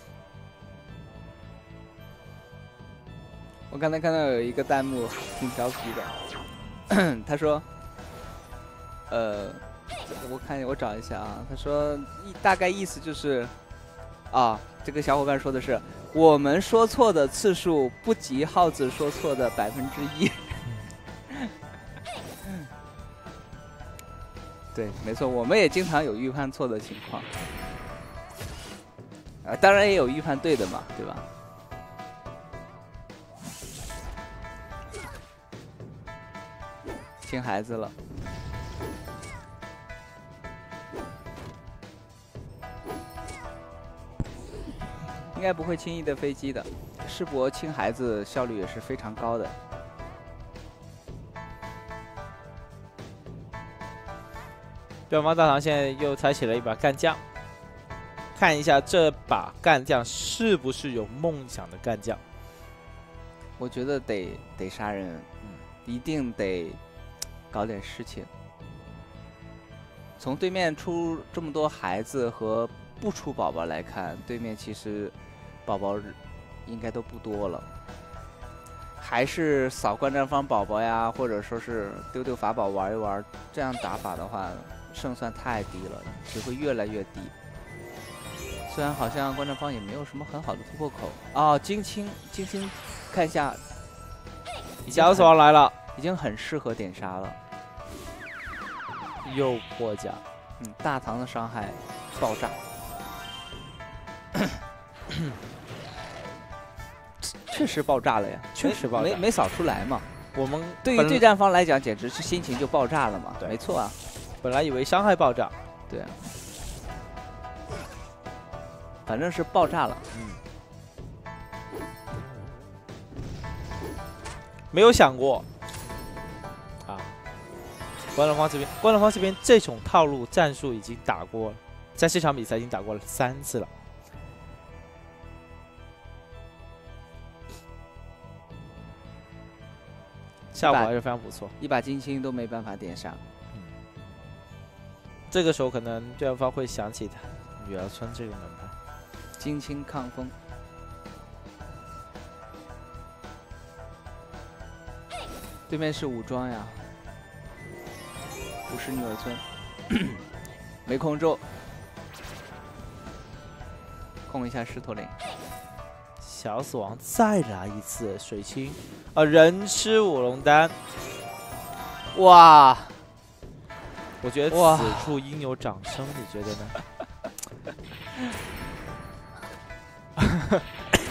我刚才看到有一个弹幕挺调皮的，他说，我找一下啊，他说大概意思就是，啊，这个小伙伴说的是，我们说错的次数不及耗子说错的1%。对，没错，我们也经常有预判错的情况，当然也有预判对的嘛，对吧？亲孩子了。应该不会轻易的飞机的，师伯亲孩子效率也是非常高的。
对方大唐现在又采取了一把干将，看一下这把干将是不是有梦想的干将。
我觉得得杀人，一定得搞点事情。从对面出这么多孩子和不出宝宝来看，对面其实宝宝应该都不多了，还是扫观战方宝宝呀，或者说是丢丢法宝玩一玩，这样打法的话，胜算太低了，只会越来越低。虽然好像观战方也没有什么很好的突破口哦，金青，看一下，
小死亡来了，
已经很适合点杀了，
又破甲，
大唐的伤害爆炸。确实爆炸了呀，
确实爆炸，
没扫出来嘛。
我们
对于对战方来讲，简直是心情就爆炸了嘛。没错啊，
本来以为伤害爆炸，
对啊，反正是爆炸了。
没有想过啊，关龙方这边这种套路战术已经打过了，在这场比赛已经打过了3次了。效果还是非常不错，
一把金青都没办法点杀。
这个时候可能对方会想起他女儿村这个门派，
金青抗风。对面是武装呀，不是女儿村。没控住，控一下狮驼岭。
小死亡再来一次水清，人吃五龙丹，
哇！
我觉得此处应有掌声，你觉得
呢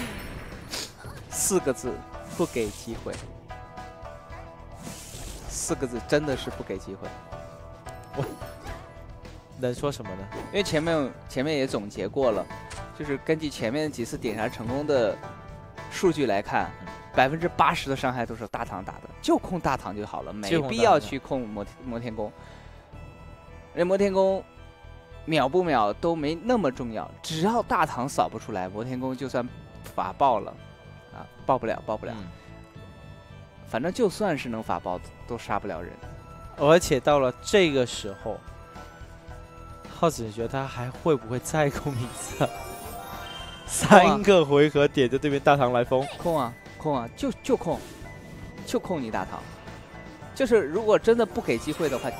？4个字，不给机会。4个字，真的是不给机会。
我能说什么呢？
因为前面也总结过了。就是根据前面几次点杀成功的数据来看，80%的伤害都是大唐打的，就控大唐就好了，没必要去控摩天宫。 人摩天宫秒不秒都没那么重要，只要大唐扫不出来，摩天宫就算法爆了啊，爆不了。反正就算是能法爆，都杀不了人。
而且到了这个时候，耗子你觉得他还会不会再控一次？3个回合点着对面大唐来封，
控啊，就控你大唐。就是如果真的不给机会的话，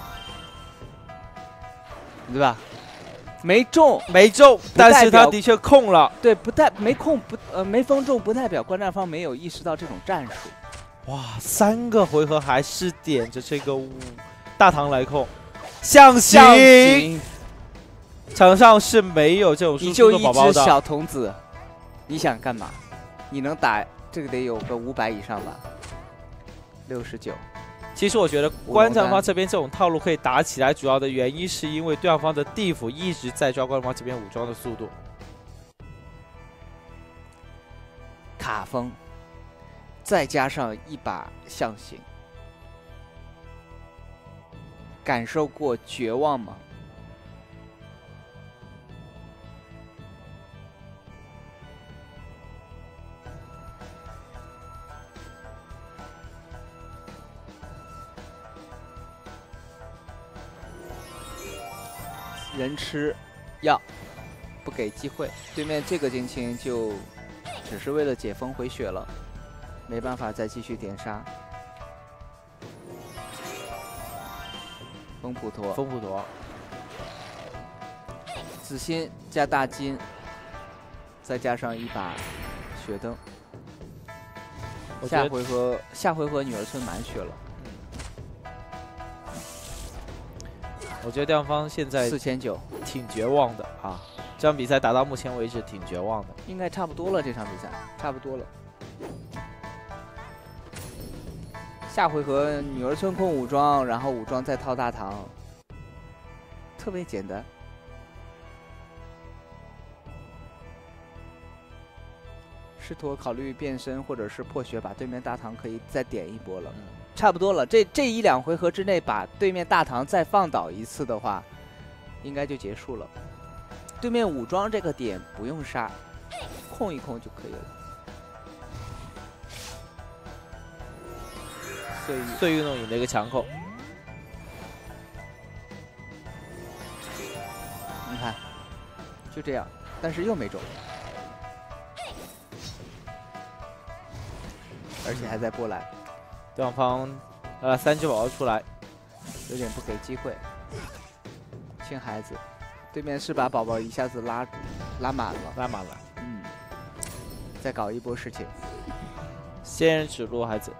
对吧？没中，
但是他的确控了。
对，没封中，不代表观战方没有意识到这种战术。
哇，3个回合还是点着这个大唐来控，象形。场上是没有这种输出的宝宝的。
你就一只小童子，你想干嘛？你能打这个得有个500以上吧？69。
其实我觉得观战方这边这种套路可以打起来，主要的原因是因为对方的地府一直在抓观战方这边武装的速度。
卡封，再加上一把象形，感受过绝望吗？人吃药，不给机会，对面这个近亲就只是为了解封回血了，没办法再继续点杀。风普陀，紫心加大金，再加上一把血灯。下回合女儿村满血了。
我觉得对方现在
4900
挺绝望的啊！这场比赛打到目前为止挺绝望的，
应该差不多了。这场比赛差不多了。下回合女儿村控武装，然后武装再套大唐，特别简单。试图考虑变身或者是破血，把对面大唐可以再点一波了。差不多了，这1、2回合之内把对面大唐再放倒一次的话，应该就结束了。对面武装这个点不用杀，控一控就可以了。
岁月弄影的一个强控，
你看，就这样，但是又没中，而且还在波澜。
对方3只宝宝出来，
有点不给机会。亲孩子，对面是把宝宝一下子拉满了。再搞一波事情。
仙人指路孩子。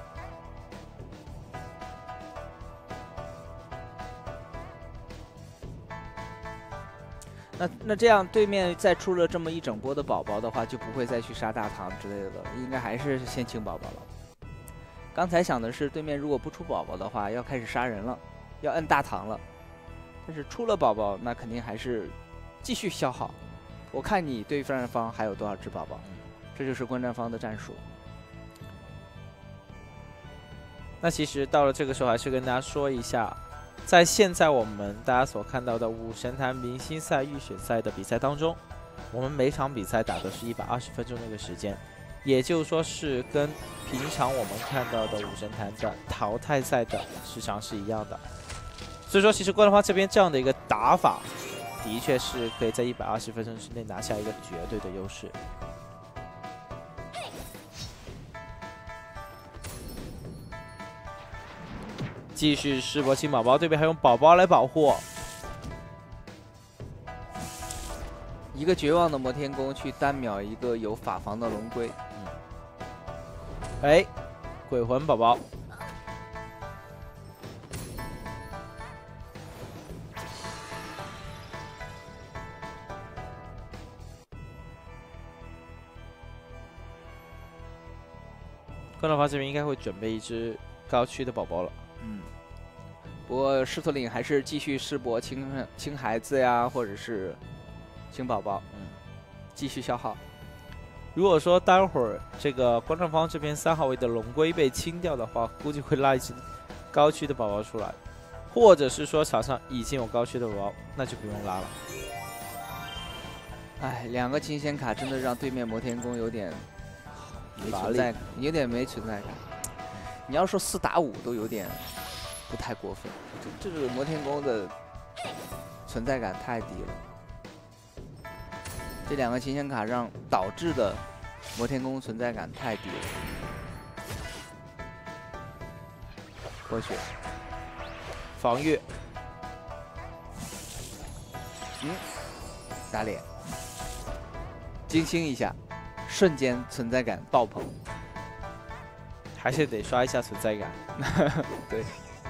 那这样，对面再出了这么一整波的宝宝的话，就不会再去杀大唐之类的了，应该还是先清宝宝了。刚才想的是，对面如果不出宝宝的话，要开始杀人了，要摁大唐了。但是出了宝宝，那肯定还是继续消耗。我看你对战方还有多少只宝宝，这就是观战方的战术。
那其实到了这个时候，还是跟大家说一下，在现在我们大家所看到的武神坛明星赛预选赛的比赛当中，我们每场比赛打的是120分钟的一个时间。也就是说是跟平常我们看到的武神坛的淘汰赛的时长是一样的，所以说其实观战方这边这样的一个打法，的确是可以在120分钟之内拿下一个绝对的优势。继续试博清宝宝，对面还用宝宝来保护。
一个绝望的摩天宫去单秒一个有法防的龙龟。
哎，鬼魂宝宝，观战方这边应该会准备一只高区的宝宝了。
不过狮驼岭还是继续试博清孩子呀，或者是清宝宝，继续消耗。
如果说待会儿这个观战方这边3号位的龙龟被清掉的话，估计会拉一只高区的宝宝出来。 或者是说场上已经有高区的宝宝，那就不用拉了。
哎，两个清显卡真的让对面摩天宫有点没存在感，有点没存在感。你要说4打5都有点不太过分，这个摩天宫的存在感太低了。这两个清显卡导致的摩天宫存在感太低了。活血，
防御，
打脸，惊青一下，瞬间存在感爆棚。
还是得刷一下存在感。
对。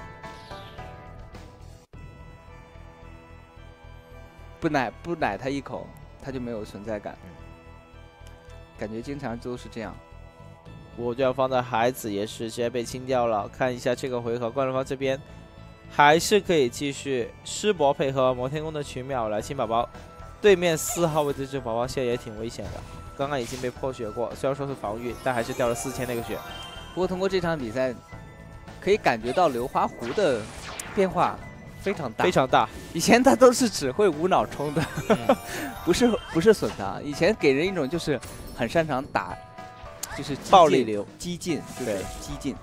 不奶他一口，他就没有存在感。感觉经常都是这样。
我就要放在孩子也是直接被清掉了。看一下这个回合，冠军方这边还是可以继续师伯配合摩天宫的群秒来清宝宝。对面4号位的这个宝宝现在也挺危险的，刚刚已经被破血过，虽然说是防御，但还是掉了4000那个血。
不过通过这场比赛，可以感觉到流花湖的变化非常大，
非常大。
以前他都是只会无脑冲的，不是损他。以前给人一种就是很擅长打，就是
暴力流、
激进，对，激进。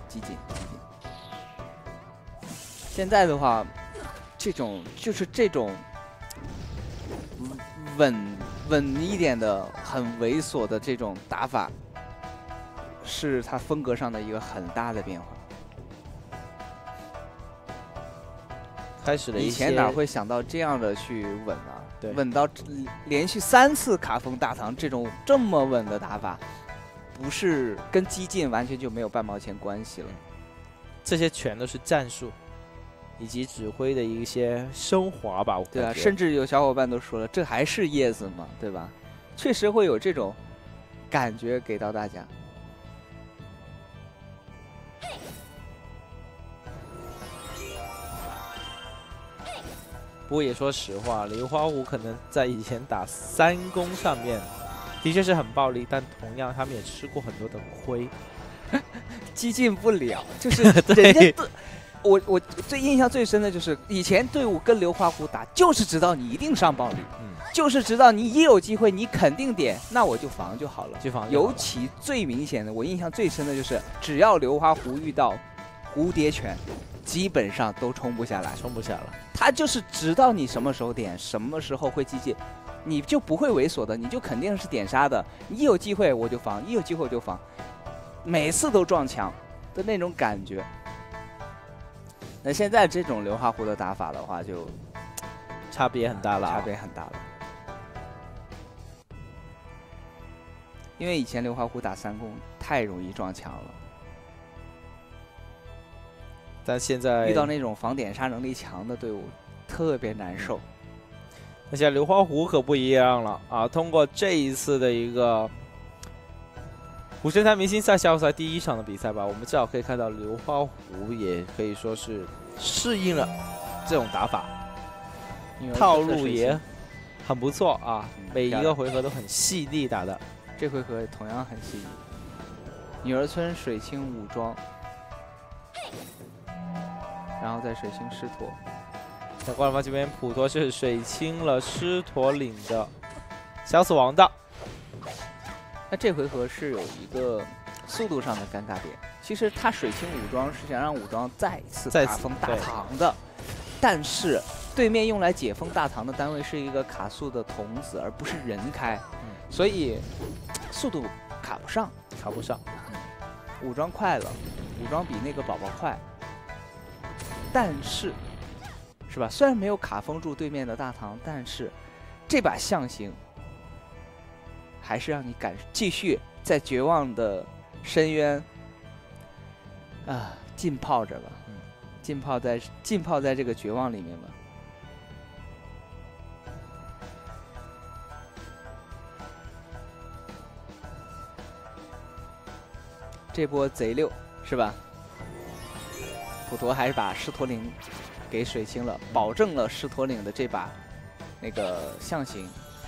现在的话，这种稳一点的、很猥琐的这种打法。是他风格上的一个很大的变化。
开始了一些，
以前哪会想到这样的去稳啊？
对，
稳到连续3次卡封大唐这么稳的打法，不是跟激进完全就没有半毛钱关系了。
这些全都是战术以及指挥的一些升华吧。
对啊，甚至有小伙伴都说了，这还是叶子吗？对吧？确实会有这种感觉给到大家。
不过也说实话，流花湖可能在以前打3攻上面的确是很暴力，但同样他们也吃过很多的亏，
激进不了，就是人家我最印象最深的就是以前队伍跟流花湖打，就是知道你一定上暴力，就是知道你一有机会你肯定点，那我就防就好了，尤其最明显的，我印象最深的就是，只要流花湖遇到蝴蝶拳，基本上都冲不下来，他就是知道你什么时候点，什么时候会激进，你就不会猥琐的，你就肯定是点杀的。你一有机会我就防，一有机会我就防，每次都撞墙的那种感觉。那现在这种流花湖的打法的话，就
差别很大了，
差别很大了。因为以前流花湖打3攻太容易撞墙了。
但现在
遇到那种防点杀能力强的队伍，特别难受。
那现在流花湖可不一样了啊！通过这一次的一个虎神坛明星赛下午赛第1场的比赛吧，我们至少可以看到流花湖也可以说是适应了这种打法，套路也很不错啊，每一个回合都很细腻打的。
这回合同样很细腻。女儿村水清武装。然后在水清狮驼，
在官方这边普陀是水清了狮驼岭的小死亡的。
那这回合是有一个速度上的尴尬点，其实他水清武装是想让武装再次卡封大唐的，但是对面用来解封大唐的单位是一个卡速的童子，而不是人开，所以速度卡不上。武装快了，武装比那个宝宝快。但是，是吧？虽然没有卡封住对面的大唐，但是这把象形还是让你继续在绝望的深渊啊浸泡着吧，浸泡在这个绝望里面吧。这波贼溜是吧？普陀还是把狮驼岭给水清了，保证了狮驼岭的这把那个象形。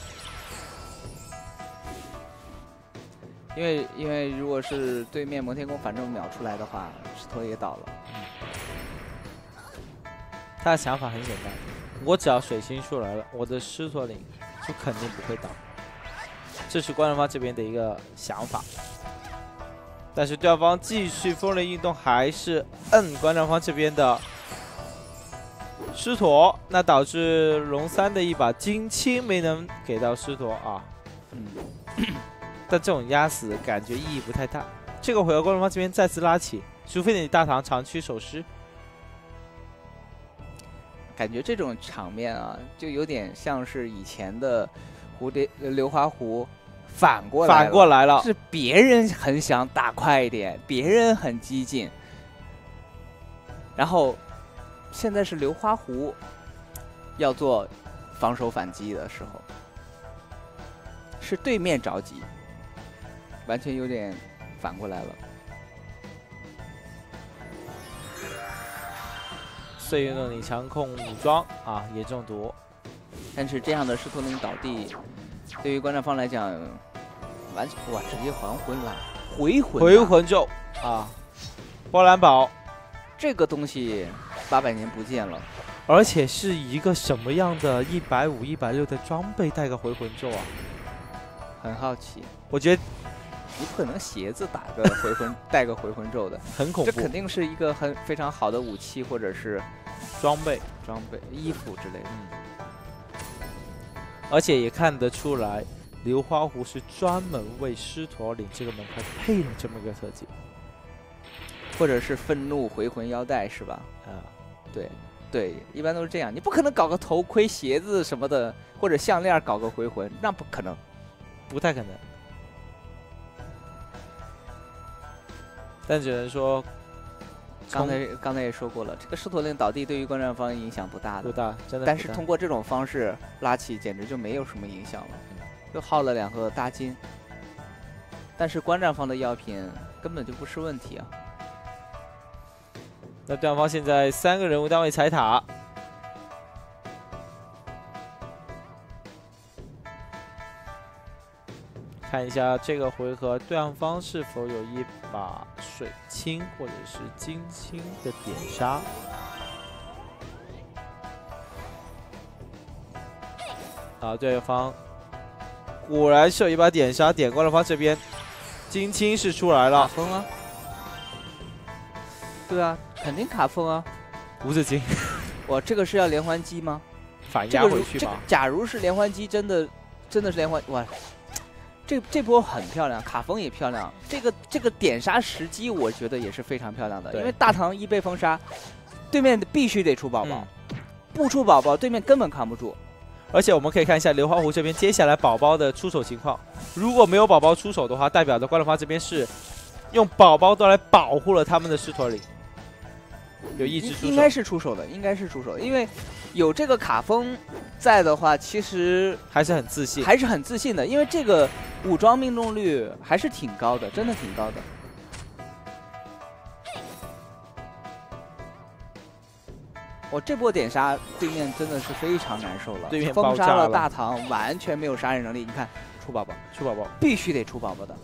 因为如果是对面摩天宫反正秒出来的话，狮驼也倒了。
他的想法很简单，我只要水星出来了，我的狮驼岭就肯定不会倒。这是观众方这边的一个想法。但是对方继续锋利运动，还是摁观众方这边的狮驼，那导致龙三的一把金青没能给到狮驼啊。但这种压死感觉意义不太大。这个回合观众方这边再次拉起，除非你大唐长驱守尸。
感觉这种场面啊，就有点像是以前的流花湖反过来了，是别人很想打快一点，别人很激进，然后现在是流花湖要做防守反击的时候，是对面着急，完全有点反过来了。
碎运动你强控武装啊，也中毒。
但是这样的狮驼岭倒地，对于观战方来讲，完全哇，直接还魂了，回
魂咒啊，波兰宝
这个东西800年不见了，
而且是一个什么样的150、160的装备带个回魂咒啊？
很好奇，
我觉得
你不可能鞋子打个回魂带个回魂咒的，
很恐怖。
这肯定是一个非常好的武器或者是
装备、
衣服之类的。
而且也看得出来，流花湖是专门为狮驼岭这个门派配了这么一个特技，
或者是愤怒回魂腰带是吧？对，一般都是这样。你不可能搞个头盔、鞋子什么的，或者项链搞个回魂，那不可能，
不太可能。但只能说，
刚才也说过了，这个狮驼岭倒地对于观战方影响不大的，
不大，真的。
但是通过这种方式拉起，简直就没有什么影响了，又耗了2个大金。但是观战方的药品根本就不是问题啊。
那对方现在3个人物单位踩塔，看一下这个回合对岸方是否有一把水清或者是金青的点杀。啊，对方果然是有一把点杀，点观众方这边金青是出来了，
卡风啊，对啊，肯定卡风啊，
无止境。
哇，这个是要连环击吗？
反压回去吧。
假如是连环击，真的是连环哇！这波很漂亮，卡风也漂亮。这个点杀时机，我觉得也是非常漂亮的。因为大唐一被封杀，对面必须得出宝宝，不出宝宝，对面根本扛不住。
而且我们可以看一下流花湖这边接下来宝宝的出手情况。如果没有宝宝出手的话，代表着观众方这边是用宝宝都来保护了他们的狮驼岭。有一直出手，
应该是出手的，因为有这个卡风在的话，其实
还是很自信
的，因为这个武装命中率还是挺高的，真的挺高的。我这波点杀对面真的是非常难受了，
对面
封杀了大唐，完全没有杀人能力。你看，出宝宝，必须得出宝宝的。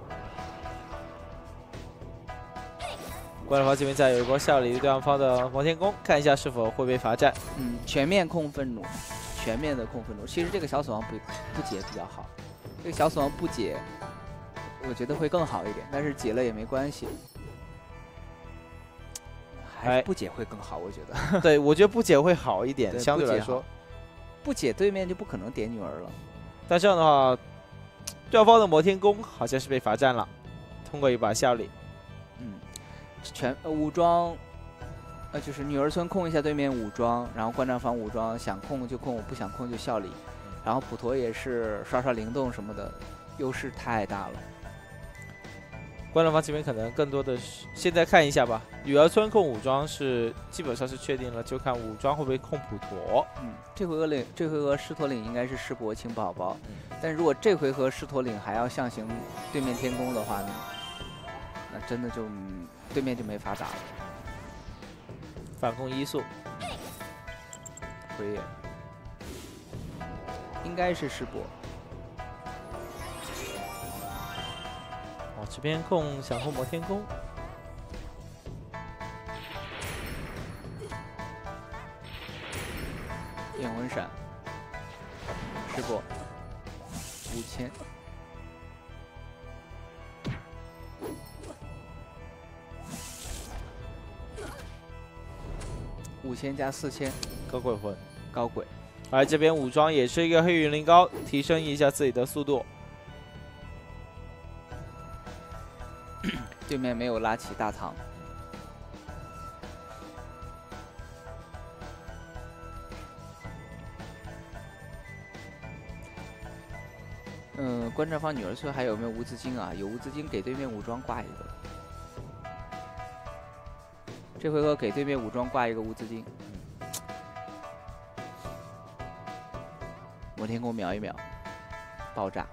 观众方这边再有一波笑里对方的摩天宫，看一下是否会被罚站。
全面控愤怒，全面的控愤怒。其实这个小死亡不解比较好，这个小死亡不解，我觉得会更好一点，但是解了也没关系。还是不解会更好，我觉得。
对，我觉得不解会好一点，相对来说，
不解对面就不可能点女儿了。
但这样的话，对方的摩天宫好像是被罚站了，通过一把笑里。
全武装，就是女儿村控一下对面武装，然后观战方武装想控就控，不想控就笑里，然后普陀也是刷灵动什么的，优势太大了。
观众方这边可能更多的是，现在看一下吧。女儿村控武装是基本上是确定了，就看武装会不会控普陀。
这回合狮驼岭应该是师伯清宝宝，但如果这回合狮驼岭还要象形对面天宫的话呢，那真的就对面就没法打了。
反攻1速，
回野应该是师伯。
这边想控摩天宫，
变魂闪，试过5000。5000加4000，
高鬼魂，
高鬼。
而这边武装也是一个黑羽灵膏，提升一下自己的速度。
对面没有拉起大唐。观战方女儿村还有没有无字经啊？有无字经，给对面武装挂一个。这回合给对面武装挂一个无字经。摩天宫秒一秒，爆炸。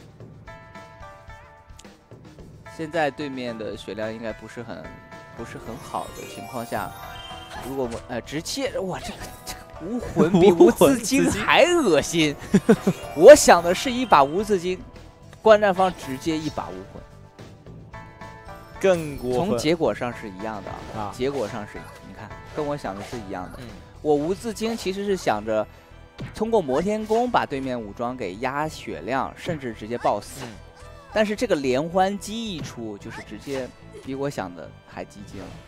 现在对面的血量应该不是很好的情况下，如果我直接哇这个无魂比无字经还恶心。我想的是一把无字经，观战方直接一把无魂，
更过分。
从结果上是一样的
啊，
结果上是你看跟我想的是一样的。我无字经其实是想着通过摩天宫把对面武装给压血量，甚至直接爆死。但是这个连环击一出，就是直接比我想的还激进了。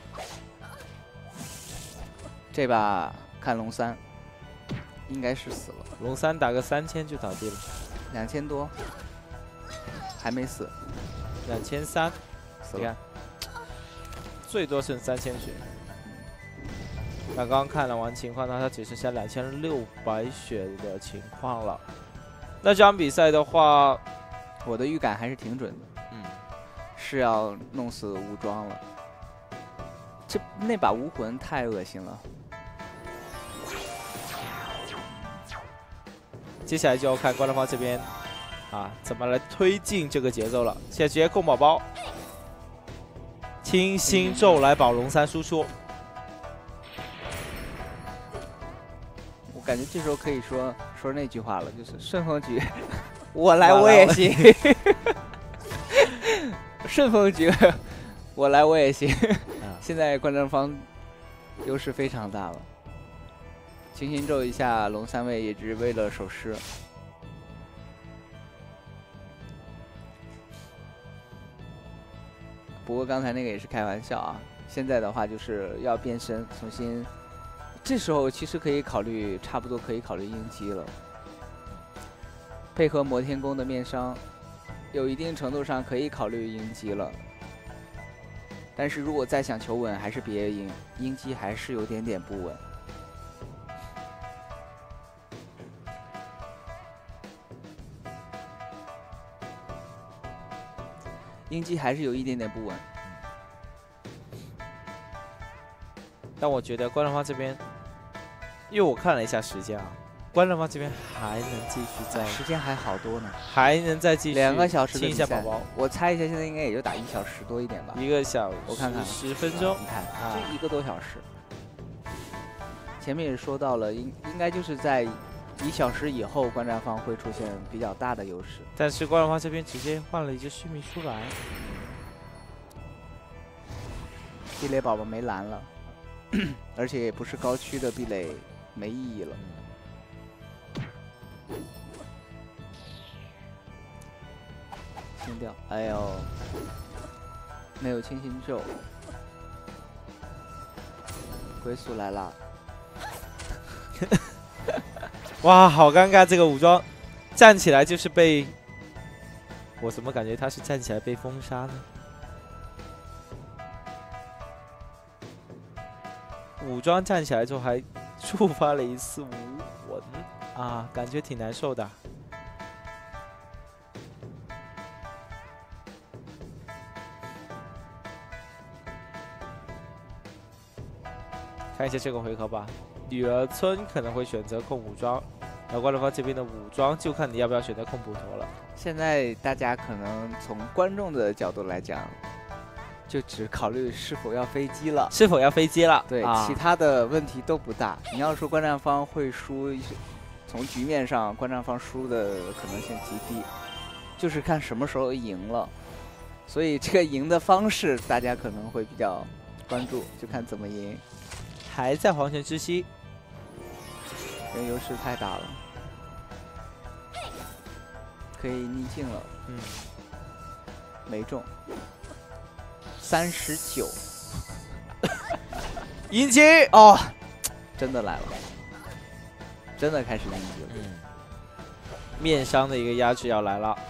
这把看龙三，应该是死了。
龙三打个3000就倒地了
，2000多，还没死
，2300，
死了。
你看，最多剩3000血。那刚刚看了完情况呢，他只剩下2600血的情况了。那这场比赛的话，
我的预感还是挺准的，是要弄死武装了。那把无魂太恶心了。
接下来就要看观战方这边怎么来推进这个节奏了。现在直接控宝宝，清心咒来保龙三输出。
我感觉这时候可以说那句话了，就是顺风局。我来我也行，顺风局，我来我也行。现在观战方优势非常大了。清心咒一下，龙三位也只是为了守尸。不过刚才那个也是开玩笑啊，现在的话就是要变身，重新。这时候其实可以考虑，差不多可以考虑鹰击了。配合摩天宫的面伤，有一定程度上可以考虑鹰击了。但是如果再想求稳，还是别鹰，鹰击还是有点不稳。鹰击还是有一点不稳。
但我觉得观战方这边，因为我看了一下时间观战方这边还能继续再，
时间还好多呢，
还能再继续
2个小时
清一下宝宝。
我猜一下，现在应该也就打1小时多一点吧。
1个小时，
我看看
10分钟，
你看就1个多小时。前面也说到了，应该就是在1小时以后，观战方会出现比较大的优势。
但是观战方这边直接换了一只须弥出来，
壁垒宝宝没蓝了，而且也不是高区的壁垒，没意义了。清掉，哎呦，没有清心咒，归宿来了。
哇，好尴尬！这个武装站起来就是被，我怎么感觉他是站起来被封杀呢？武装站起来之后还触发了一次无魂感觉挺难受的。看一下这个回合吧。女儿村可能会选择控武装，然后观战方这边的武装就看你要不要选择控捕头了。
现在大家可能从观众的角度来讲，就只考虑是否要飞机了，对，其他的问题都不大。你要说观战方会输，从局面上观战方输的可能性极低，就是看什么时候赢了。所以这个赢的方式大家可能会比较关注，就看怎么赢。
还在黄泉之息，
这个优势太大了，可以逆境了。
嗯，
没中。39，
迎击
哦，真的来了，真的开始迎击了。
嗯，面伤的一个压制要来了。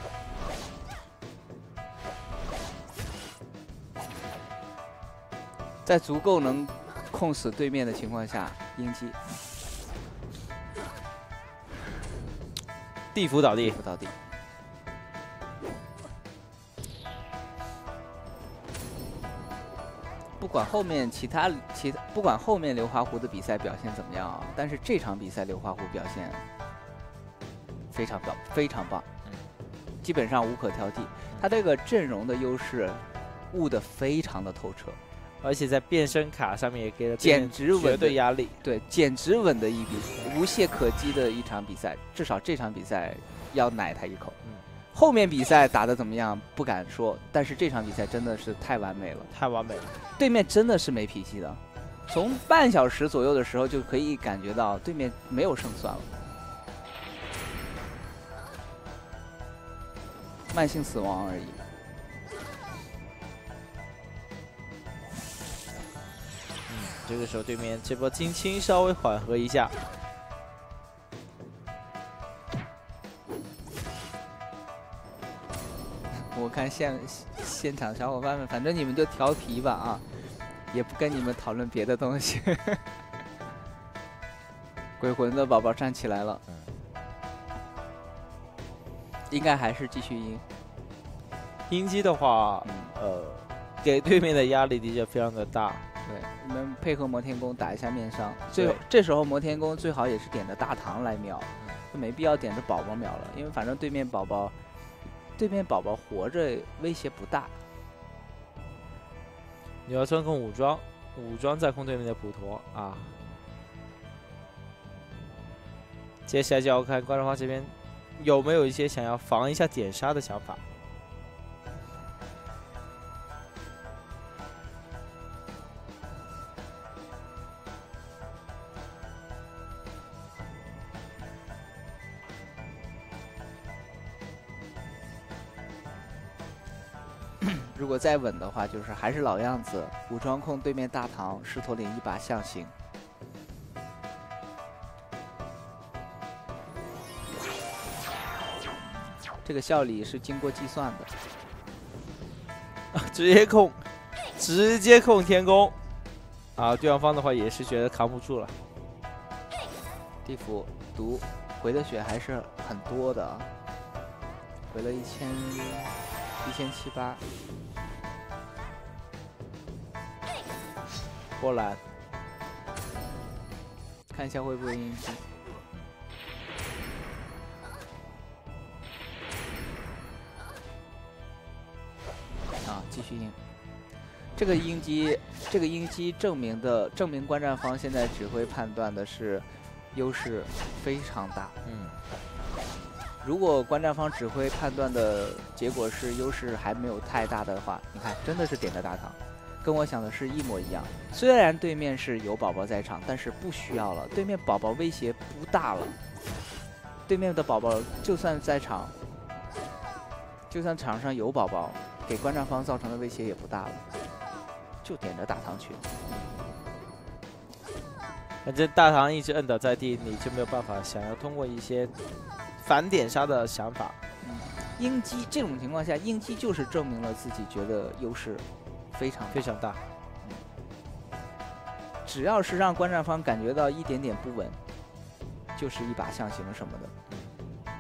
在足够能控死对面的情况下，迎击，
地府倒地，
不到地。不管后面不管后面刘华湖的比赛表现怎么样啊，但是这场比赛刘华湖表现非常棒，基本上无可挑剔。他这个阵容的优势悟得非常的透彻，
而且在变身卡上面也给了
简直
绝对压力，
对，简直稳的一比，无懈可击的一场比赛。至少这场比赛要奶他一口。后面比赛打得怎么样不敢说，但是这场比赛真的是太完美了，
太完美了。
对面真的是没脾气的，从半小时左右的时候就可以感觉到对面没有胜算了，慢性死亡而已。
这个时候对面这波金青稍微缓和一下。
我看现场小伙伴们，反正你们就调皮吧啊，也不跟你们讨论别的东西。鬼魂的宝宝站起来了，应该还是继续赢。
鹰击的话，给对面的压力的确非常的大。
对，你们配合摩天宫打一下面伤，这时候摩天宫最好也是点着大唐来秒，就没必要点着宝宝秒了，因为反正对面宝宝活着威胁不大。
你要专控武装在控对面的普陀啊。接下来就要看关中方这边有没有一些想要防一下点杀的想法。
如果再稳的话，就是还是老样子，武装控对面大唐，狮驼岭一把象形。这个效力是经过计算的，
直接控天宫啊！对方的话也是觉得扛不住了。
地府毒回的血还是很多的，回了1700。
波兰，
看一下会不会应激。啊，继续应。这个应激证明观战方现在指挥判断的是优势非常大。如果观战方指挥判断的结果是优势还没有太大的话，你看真的是点的大唐。跟我想的是一模一样，虽然对面是有宝宝在场，但是不需要了，对面宝宝威胁不大了。对面的宝宝就算在场，就算场上有宝宝，给观战方造成的威胁也不大了，就点着大唐去。
反正大唐一直摁倒在地，你就没有办法想要通过一些反点杀的想法。
应激这种情况下，应激就是证明了自己觉得优势非常大，只要是让观战方感觉到一点点不稳，就是一把象形什么的。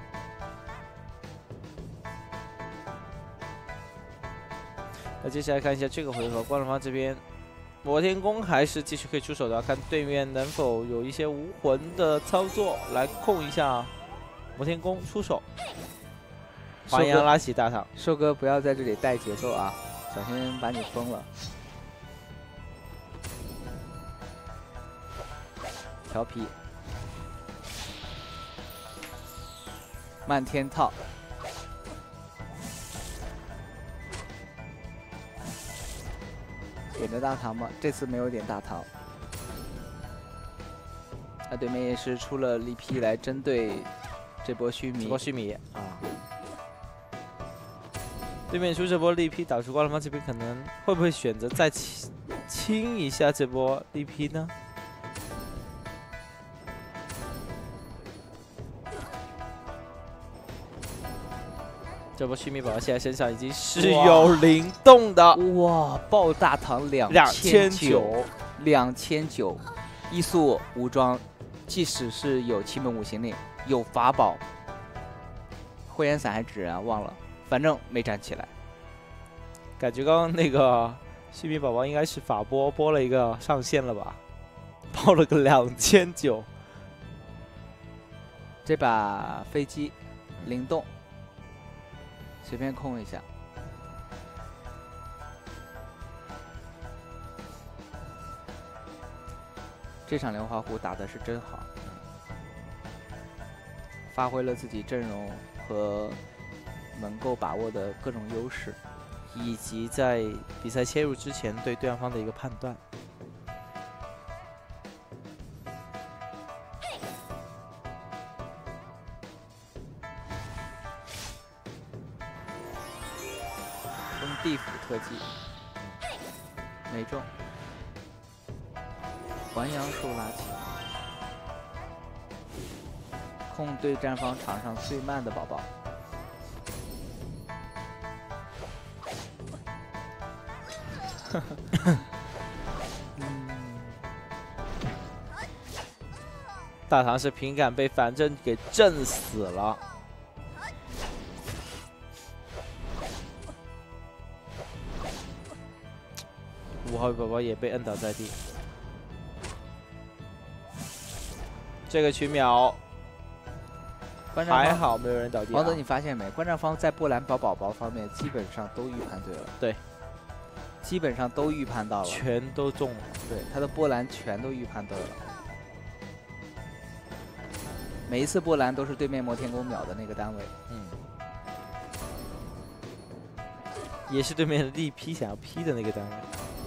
那接下来看一下这个回合，观众方这边摩天宫还是继续可以出手的，看对面能否有一些无魂的操作来控一下摩天宫出手。黄羊拉起大唐，
寿哥不要在这里带节奏啊！小心把你封了。调皮，漫天套，点着大唐吗？这次没有点大唐。 那对面也是出了力劈来针对这波须弥。
啊。对面出这波力劈，导致瓜兰芳这边可能会不会选择再清一下这波力劈呢？这波须弥宝宝现在身上已经是有灵动的，
哇！爆大唐2900，一速武装，即使是有七门五行令，有法宝，慧眼伞还指人啊，忘了，反正没站起来。
感觉刚刚那个须弥宝宝应该是法波了一个上限了吧，爆了个2900。
这把飞机灵动。随便控一下，这场莲花湖打的是真好，发挥了自己阵容和能够把握的各种优势，
以及在比赛切入之前对对方的一个判断。
地府特技没中，还阳术拉起，控对战方场上最慢的宝宝。
大唐是凭感被反正给震死了。5号宝宝也被摁倒在地。这个群秒还好没有人倒地、啊。
王总，你发现没？观战方在波兰保宝宝方面基本上都预判对了。
对，
基本上都预判到了，
全都中了。
对，他的波兰全都预判对了。每一次波兰都是对面摩天宫秒的那个单位。
也是对面的力劈想要劈的那个单位。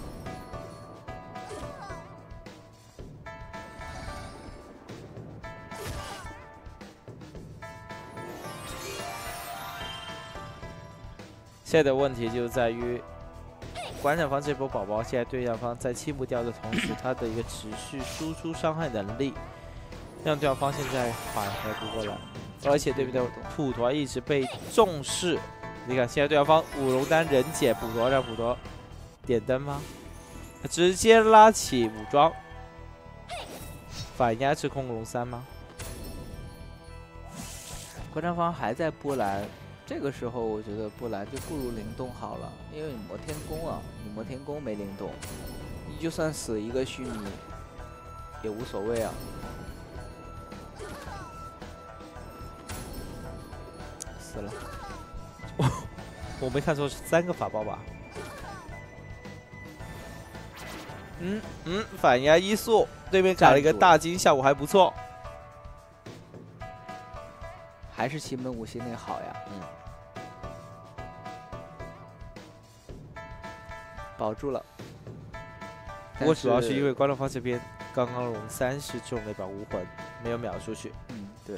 现在的问题就在于，观战方这波宝宝现在对战方在弃不掉的同时，他的一个持续输出伤害能力，让对方现在反而不过来，而且对面的普陀一直被重视。你看现在对方五龙丹人解普陀，让普陀点灯吗？直接拉起武装，反压制空龙3吗？
观战方还在波兰。这个时候，我觉得波兰就不如灵动好了，因为你摩天宫啊，你摩天宫没灵动，你就算死一个须弥也无所谓啊。死了，
我没看错是3个法宝吧？反压1速，对面卡了一个大金，效果还不错。
还是奇门五行令好呀。保住了。
不过主要是因为观众方这边刚刚龙3是中了一把无魂，没有秒出去。
对。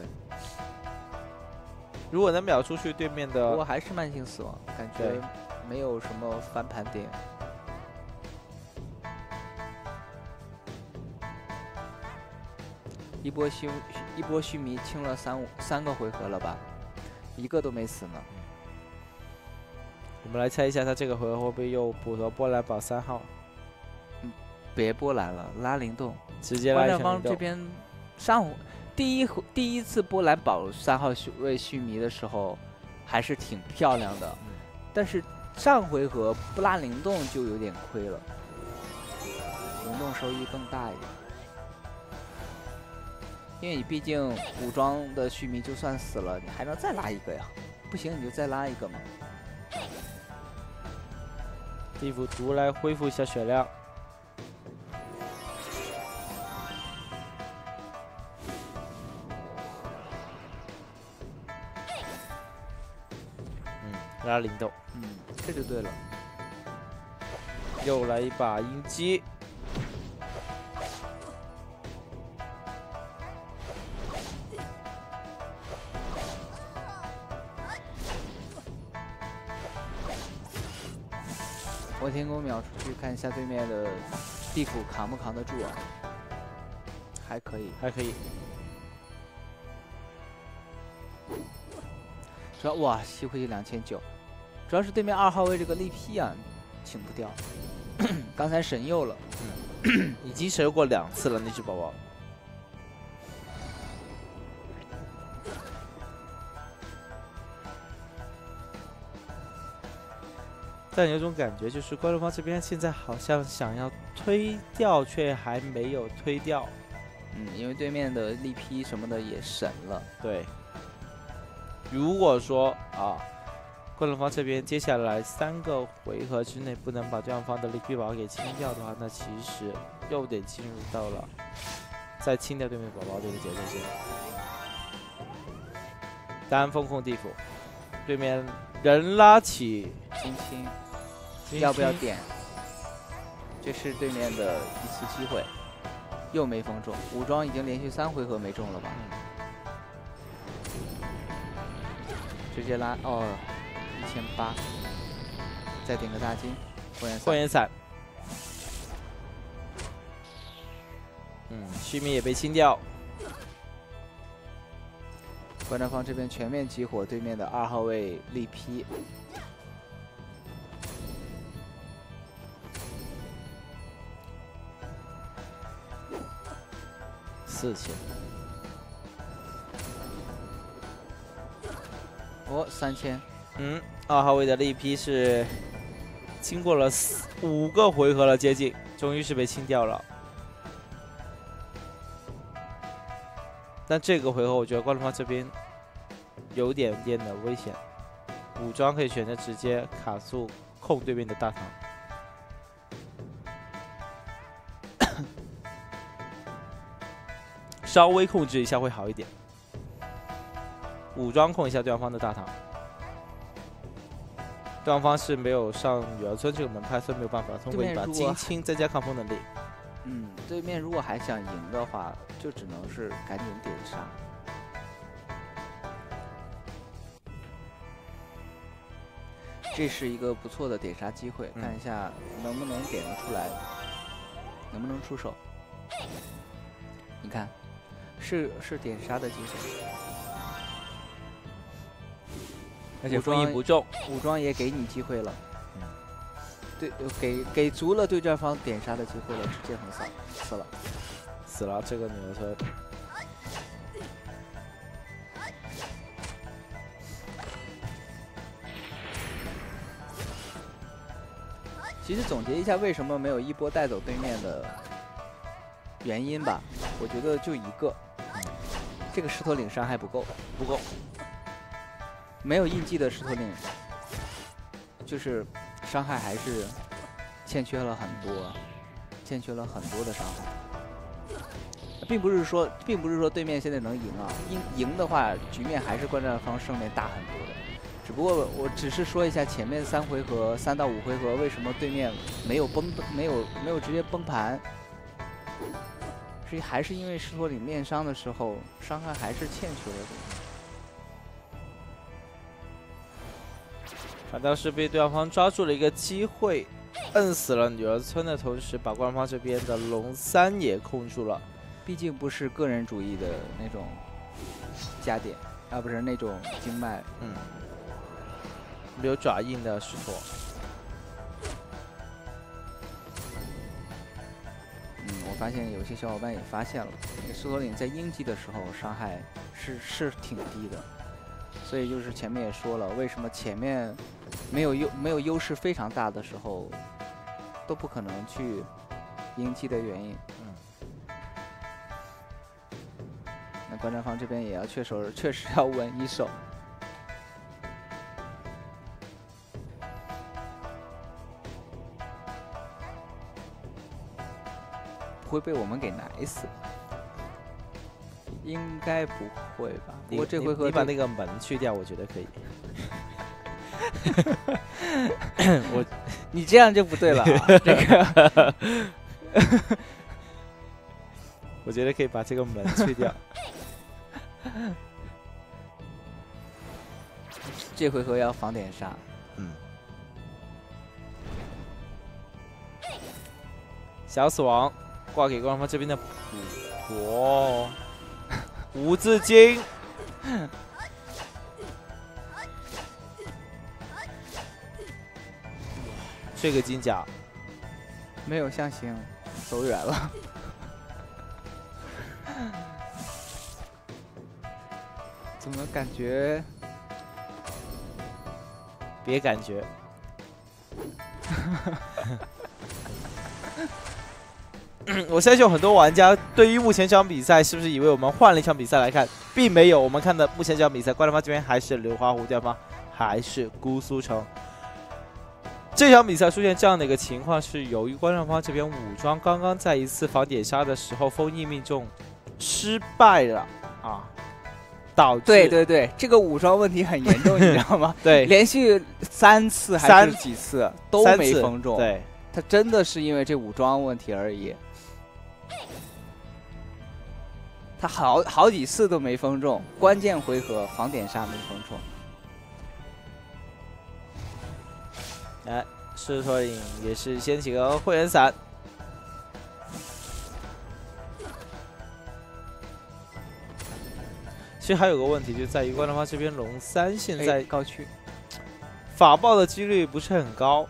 如果能秒出去，对面的
不过还是慢性死亡，感觉没有什么翻盘点。一波须弥清了3个回合了吧，一个都没死呢。
我们来猜一下，他这个回合会不会又补了波兰宝3号？
别波兰了，拉灵动，
直接拉灵动。
观战方这边第一次波兰保3号位须弥的时候，还是挺漂亮的，但是上回合不拉灵动就有点亏了，灵动收益更大一点。因为你毕竟武装的须弥就算死了，你还能再拉一个呀，不行你就再拉一个嘛。
地府毒来恢复一下血量。拉灵动，
这就对了。
又来一把鹰击，
摩天弓秒出去，看一下对面的地府扛不扛得住啊？还可以，
还可以。
主要哇，吸回去2900，主要是对面2号位这个力劈啊，清不掉。刚才神佑了，
已经神佑过2次了那只宝宝。但有种感觉，就是关龙方这边现在好像想要推掉，却还没有推掉。
因为对面的力劈什么的也神了。
对，如果说关龙方这边接下来3个回合之内不能把对方的力劈宝宝给清掉的话，那其实又得进入到了再清掉对面宝宝的一个节奏线。单风控地府，对面人拉起
金青，要不要点？这是对面的一次机会，又没封中。武装已经连续3回合没中了吧？直接拉1800，再点个大金，
火焰伞。须弥也被清掉。
观战方这边全面激活对面的2号位力劈。
4000。
3000。
2号位的力劈是经过了5个回合了，接近，终于是被清掉了。但这个回合我觉得关龙方这边有点的危险，武装可以选择直接卡速控对面的大唐。稍微控制一下会好一点，武装控一下对方的大唐。对方是没有上女儿村这个门派，所以没有办法通过一把金青再加抗风能力。
对面如果还想赢的话，就只能是赶紧点杀。这是一个不错的点杀机会，看一下能不能点得出来，能不能出手。你看，是点杀的机会，
而且封印不中，
武装也给你机会了。对，给足了对战方点杀的机会了，直接横扫，死了
这个女儿村。
其实总结一下，为什么没有一波带走对面的原因吧，我觉得就一个，这个狮驼岭伤害不够，没有印记的狮驼岭，就是伤害还是欠缺了很多的伤害，并不是说对面现在能赢啊，赢的话局面还是观战方胜面大很多的。只不过我只是说一下前面3到5回合为什么对面没有直接崩盘，还是因为狮驼岭面伤的时候伤害还是欠缺了点。
反倒是被对方抓住了一个机会，摁死了女儿村的同时，把官方这边的龙3也控住了。
毕竟不是个人主义的那种加点，不是那种经脉。
没有爪印的狮驼。
我发现有些小伙伴也发现了，狮驼岭在鹰击的时候伤害是挺低的，所以就是前面也说了，为什么前面没有优势非常大的时候都不可能去鹰击的原因。那观战方这边也要确实要稳一手。会被我们给奶死？应该不会吧？不过这回合
你把那个门去掉，我觉得可以。
你这样就不对了、这个，
我觉得可以把这个门去掉。
这回合要防点杀。
小死亡挂给官方这边的普陀，无字经。这个金甲
没有象形，走远了。怎么感觉？
别感觉。我相信有很多玩家对于目前这场比赛是不是以为我们换了一场比赛来看，并没有。我们看的目前这场比赛，冠军方这边还是流花湖，对方还是姑苏城。这场比赛出现这样的一个情况，是由于观众方这边武装刚刚在一次防点杀的时候封印命中失败了啊，导致
对，这个武装问题很严重，你知道吗？
对，
连续3次还是几次都没封中，
对，
他真的是因为这武装问题而已。他好几次都没封中，关键回合防点杀没封中。
来，狮驼影也是掀起个会员伞。其实还有个问题就在于，观众方这边龙3现在
高区
法爆的几率不是很高。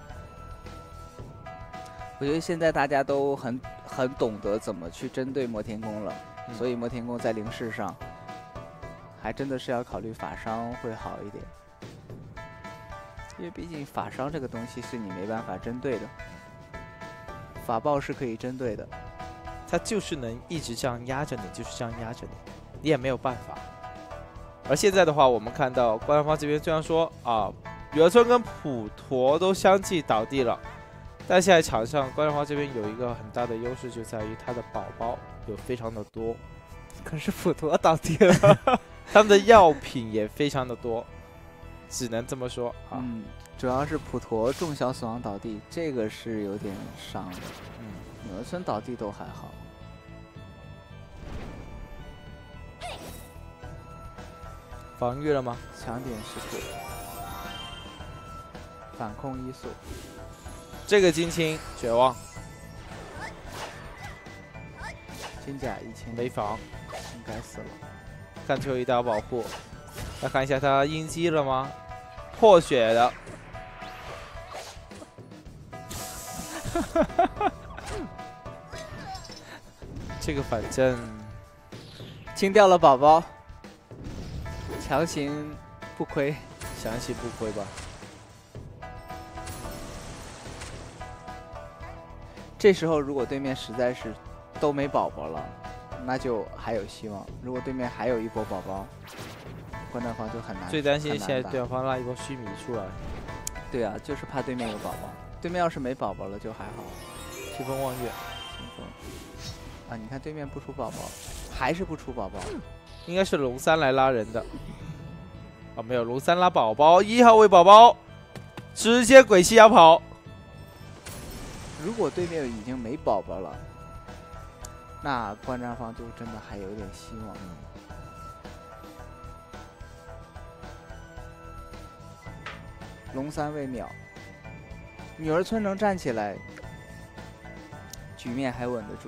我觉得现在大家都很懂得怎么去针对摩天宫了，所以摩天宫在灵视上还真的是要考虑法伤会好一点。因为毕竟法伤这个东西是你没办法针对的，法爆是可以针对的，
它就是能一直这样压着你，就是这样压着你，你也没有办法。而现在的话，我们看到官方方这边虽然说啊，雨儿村跟普陀都相继倒地了，但现在场上官方方这边有一个很大的优势，就在于他的宝宝有非常的多。
可是普陀倒地了，
他们的药品也非常的多。只能这么说啊。
主要是普陀重小死亡倒地，这个是有点伤的。女儿村倒地都还好。
防御了吗？
强点时刻，反控1速。
这个金青绝望。
金甲1000
没防，
应该死了。
看最后一道保护，来看一下他应激了吗？破血的。这个反正
清掉了宝宝，强行不亏，
强行不亏吧。
这时候如果对面实在是都没宝宝了，那就还有希望。如果对面还有一波宝宝，观战方就很难。
最担心现在对方拉一波须弥出来。
对啊，就是怕对面有宝宝。对面要是没宝宝了就还好。
清风望月，
清风啊，你看对面不出宝宝，还是不出宝宝，
应该是龙3来拉人的。啊，没有，龙3拉宝宝，1号位宝宝直接鬼泣压跑。
如果对面已经没宝宝了，那观战方就真的还有点希望。龙3未秒，女儿村能站起来，局面还稳得住。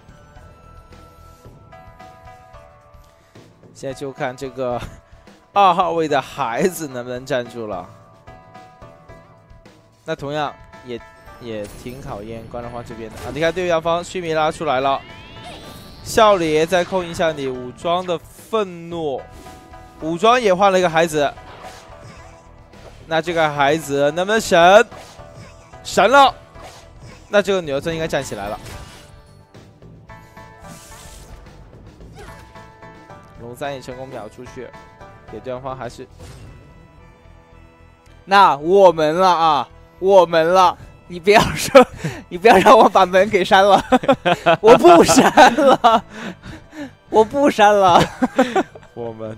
现在就看这个2号位的孩子能不能站住了。那同样也挺考验观众方这边的啊！你看对方方须弥拉出来了，笑脸在控一下你武装的愤怒，武装也换了一个孩子。那这个孩子能不能神？神了！那这个女儿村应该站起来了。龙3也成功秒出去，给对方还是。
那我们了啊，我们了！你不要说，你不要让我把门给删了，我不删了，我不删了。
我们，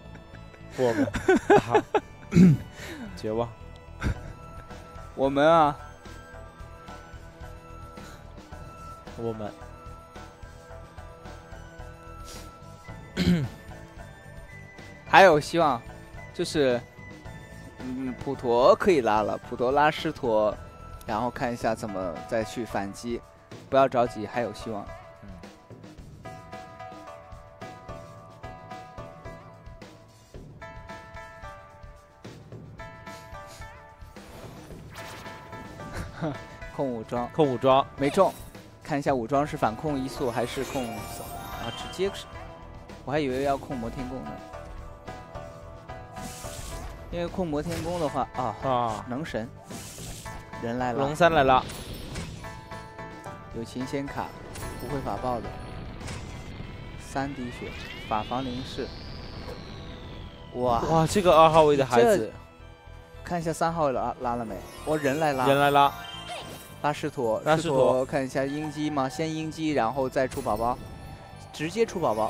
好，绝望。
我们啊，
我们。
还有希望，就是普陀可以拉了，普陀拉狮驼，然后看一下怎么再去反击， 不要着急，还有希望。控武装，
控武装
没中，看一下武装是反控一速还是控啊？直接是，我还以为要控摩天弓呢。因为控摩天弓的话能神，人来了，
龙三来了，
有琴仙卡，不会法爆的，3滴血，法防凝视。哇，
这个2号位的孩子，
看一下3号拉了没？人来拉，
人来拉。
拉狮驼，
狮驼
看一下鹰击吗？先鹰击，然后再出宝宝，直接出宝宝。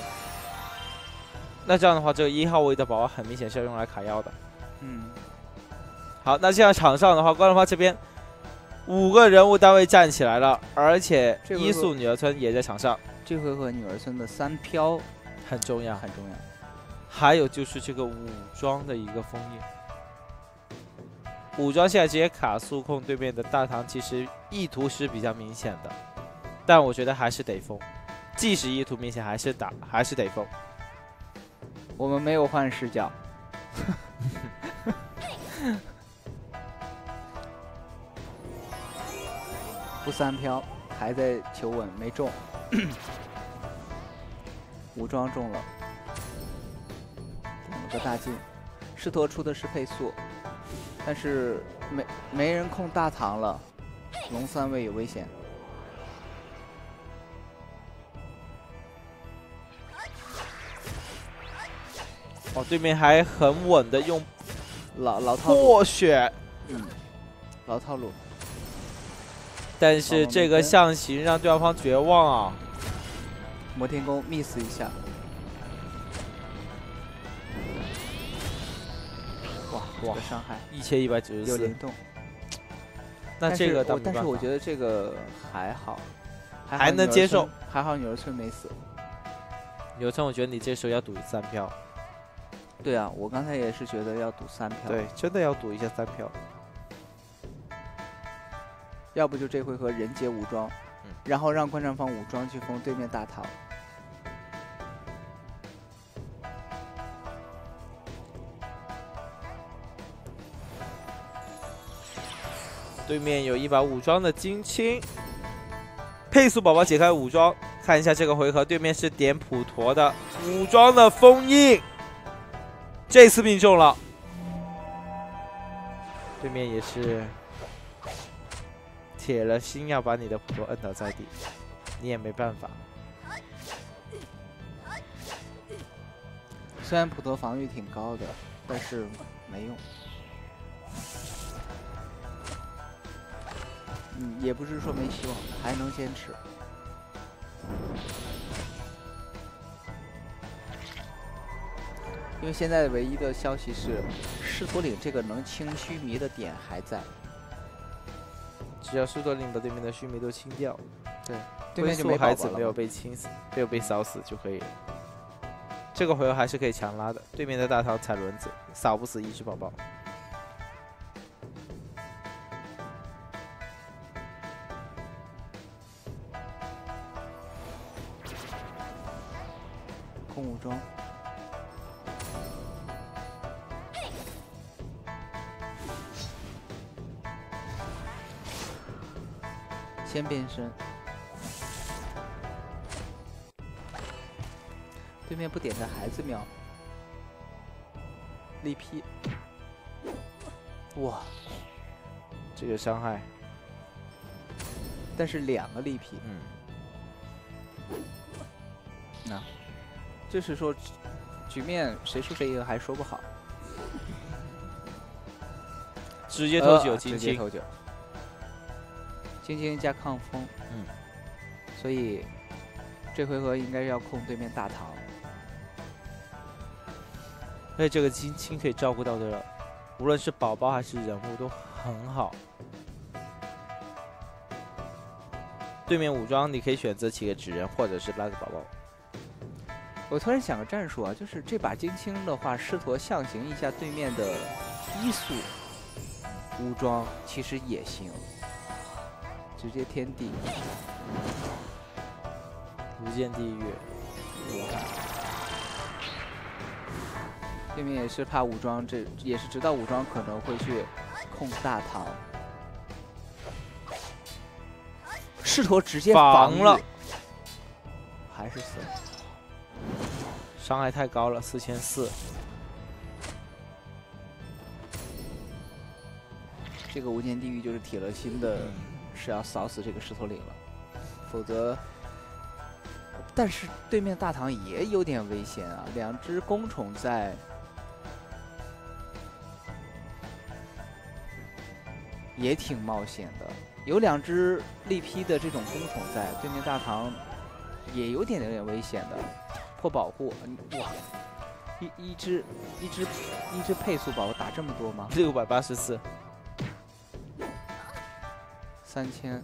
那这样的话，这个1号位的宝宝很明显是要用来卡药的。好，那现在场上的话，关龙发这边5个人物单位站起来了，而且一速女儿村也在场上。
这回合女儿村的3飘
很重要，
很重要。
还有就是这个武装的一个封印。武装现在直接卡速控对面的大唐，其实意图是比较明显的，但我觉得还是得封，即使意图明显，还是得封。
我们没有换视角。不3飘，还在求稳，没中。武装中了，点了个大进。狮驼出的是配速。但是没人控大唐了，龙3位有危险。
对面还很稳的用
老套路
破血，
老套路。
但是这个象形让对方绝望啊！
摩天弓 miss 一下。哇，伤害
1194，
有灵动。
那这个
但是我觉得这个还好，
还能接受。
还好女儿村没死。
女儿村，我觉得你这时候要赌3飘。
对啊，我刚才也是觉得要赌3飘。
对，真的要赌一下3飘。
要不就这回合人杰武装，然后让观战方武装去封对面大唐。
对面有一把武装的金青，配速宝宝解开武装，看一下这个回合对面是点普陀的武装的封印，这次命中了。对面也是铁了心要把你的普陀摁倒在地，你也没办法。
虽然普陀防御挺高的，但是没用。也不是说没希望，还能坚持。因为现在唯一的消息是，狮驼岭这个能清须弥的点还在。
只要狮驼岭把对面的须弥都清掉，
对，对面就没
孩子没有被清死，没有被扫死就可以了。这个回合还是可以强拉的，对面的大唐踩轮子，扫不死一只宝宝。
控武装，先变身。对面不点的孩子喵，力劈，哇，
这个伤害，
但是2个力劈，那。就是说，局面谁输谁赢还说不好。
直接投9，
直接投9，晶晶加抗风，所以这回合应该要控对面大唐。
而且这个金青可以照顾到的，无论是宝宝还是人物都很好。对面武装你可以选择起个纸人，或者是拉个宝宝。
我突然想个战术啊，就是这把金青的话，狮驼象形一下对面的1速武装，其实也行。 直接天地，
无间地狱。
对面也是怕武装，这也是知道武装可能会去控大唐。狮驼直接
防了，
还是死了，
伤害太高了，4400。
这个无间地狱就是铁了心的，是要扫死这个狮驼岭了，否则。但是对面大唐也有点危险啊，两只公宠在，也挺冒险的。有两只力劈的这种公宠在，对面大唐也有点危险的。破保护，哇，一只配速宝打这么多吗
684。
3000。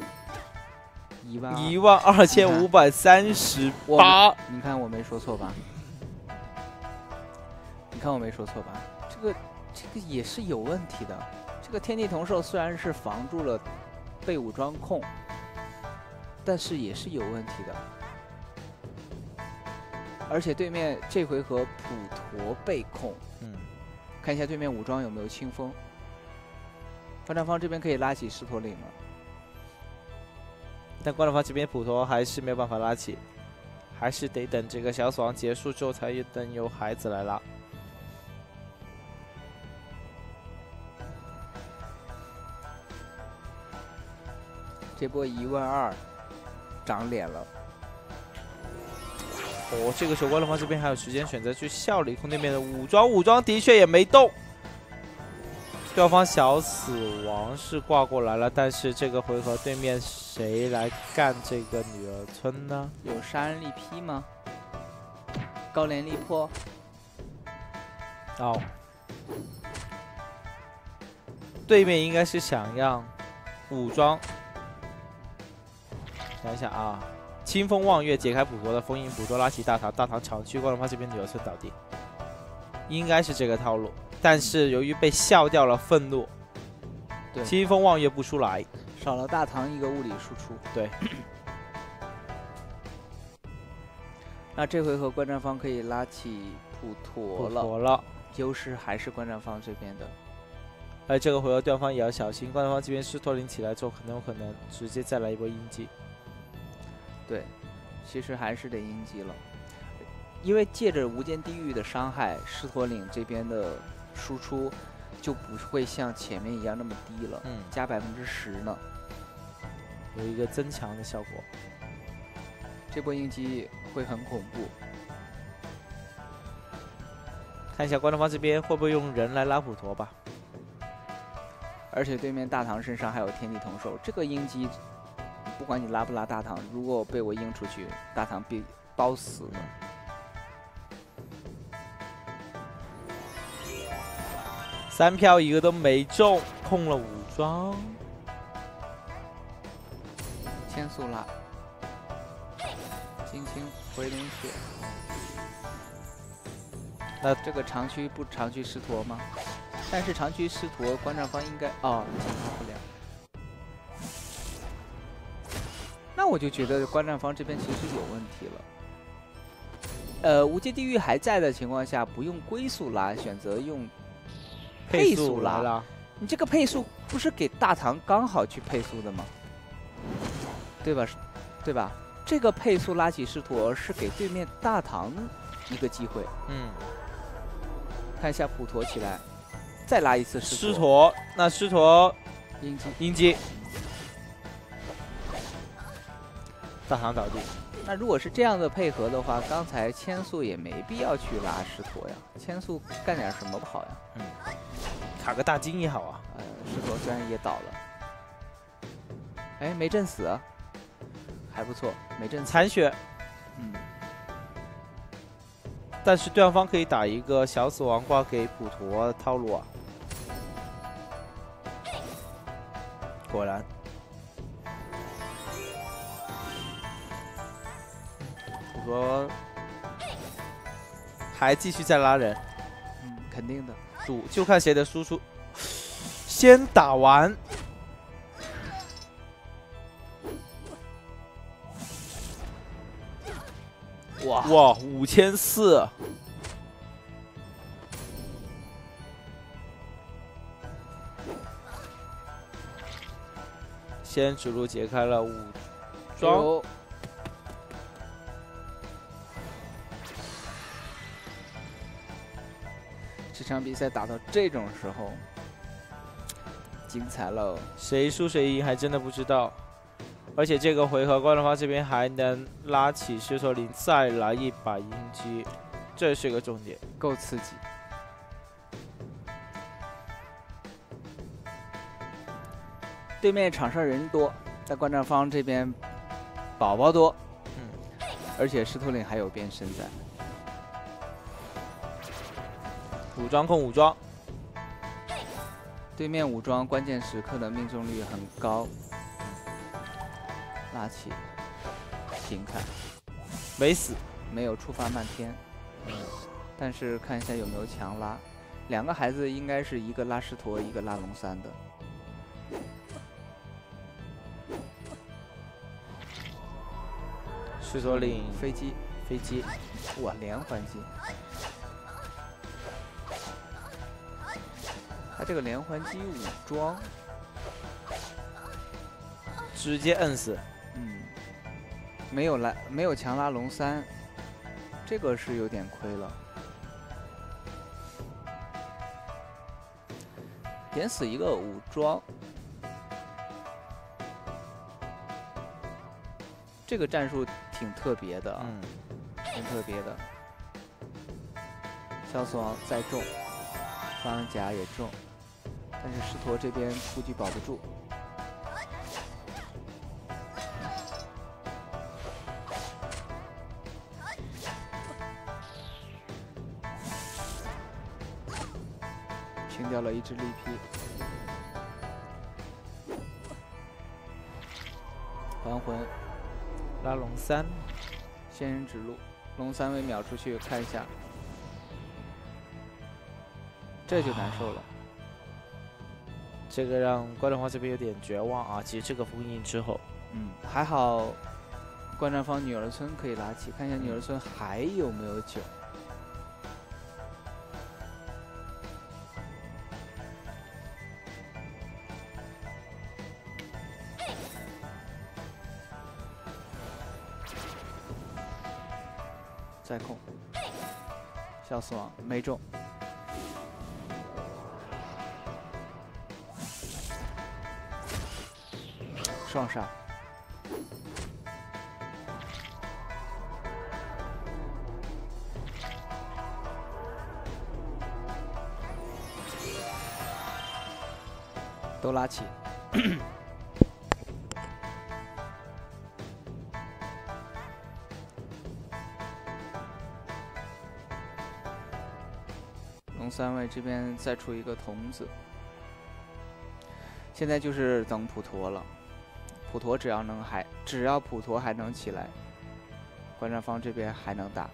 12538。
你看我没说错吧？你看我没说错吧？这个也是有问题的。这个天地同寿虽然是防住了被武装控，但是也是有问题的。而且对面这回合普陀被控，看一下对面武装有没有清风。方丈方这边可以拉起狮驼岭了。
但关龙方这边普陀还是没有办法拉起，还是得等这个小死亡结束之后，才等由孩子来拉。
这波12000长脸了。
哦，这个时候关龙方这边还有时间选择去笑里控对面的武装的确也没动。对方小死亡是挂过来了，但是这个回合对面谁来干这个女儿村呢？
有杀人力劈吗？高连力破。
哦，对面应该是想让武装，想一想啊，清风望月解开普陀的封印，普陀拉起大唐，大唐长驱关龙方这边女儿村倒地，应该是这个套路。但是由于被笑掉了愤怒，
对，
清风望月不出来，
少了大唐一个物理输出。
对。
那这回合观战方可以拉起普陀了，优势还是观战方这边的。
而这个回合对方也要小心，观战方这边狮驼岭起来之后，有可能直接再来一波阴击。
对，其实还是得阴击了，因为借着无间地狱的伤害，狮驼岭这边的输出就不会像前面一样那么低了，加10%呢，
有一个增强的效果。
这波阴击会很恐怖。
看一下观众方这边会不会用人来拉普陀吧。
而且对面大唐身上还有天地同寿，这个阴击，不管你拉不拉大唐，如果被我阴出去，大唐必包死了。
3票一个都没中，控了武装。
千速拉，轻轻回龙血。那这个长驱不长驱狮驼吗？但是长驱狮驼观战方应该减压不了。那我就觉得观战方这边其实有问题了。无间地狱还在的情况下，不用龟速拉，选择用配速拉。你这个配速不是给大唐刚好去配速的吗？对吧？对吧？这个配速拉起狮驼是给对面大唐一个机会。看一下普陀起来，再拉一次狮
驼。那狮驼阴击，大唐倒地。
那如果是这样的配合的话，刚才千速也没必要去拉狮驼呀。千速干点什么不好呀？
卡个大金也好啊。
狮驼虽然也倒了，哎，没震死，还不错，没震死。
残血。但是对方可以打一个小死亡挂给普陀套路啊。果然。普陀还继续再拉人。
肯定的。
赌就看谁的输出。先打完。
哇，
5400。先指路解开了武装，
有这场比赛打到这种时候，精彩喽！
谁输谁赢还真的不知道。而且这个回合，关东方这边还能拉起狮驼铃再来一把鹰击，这是个重点，
够刺激。对面场上人多，在观战方这边宝宝多，而且狮驼岭还有变身在。
武装控武装，
对面武装关键时刻的命中率很高，拉起，平砍，
没死，
没有触发漫天，但是看一下有没有强拉。两个孩子应该是一个拉狮驼，一个拉龙三的。
狮驼岭
飞机，
飞机，
哇，连环击！他这个连环击武装，
直接摁死。
没有强拉龙三，这个是有点亏了。点死一个武装，这个战术挺特别的啊，挺特别的。萧死王再中，双甲也中，但是狮驼这边估计保不住。清掉了一只力劈，还魂，
拉龙三，
仙人指路，龙三位秒出去看一下，这就难受了。
这个让关东方这边有点绝望啊！其实这个封印之后，
还好，观战方女儿村可以拉起，看一下女儿村还有没有酒。再控，笑死王没中，双杀，都拉起。龙三位这边再出一个童子，现在就是等普陀了。普陀只要普陀还能起来，观战方这边还能打。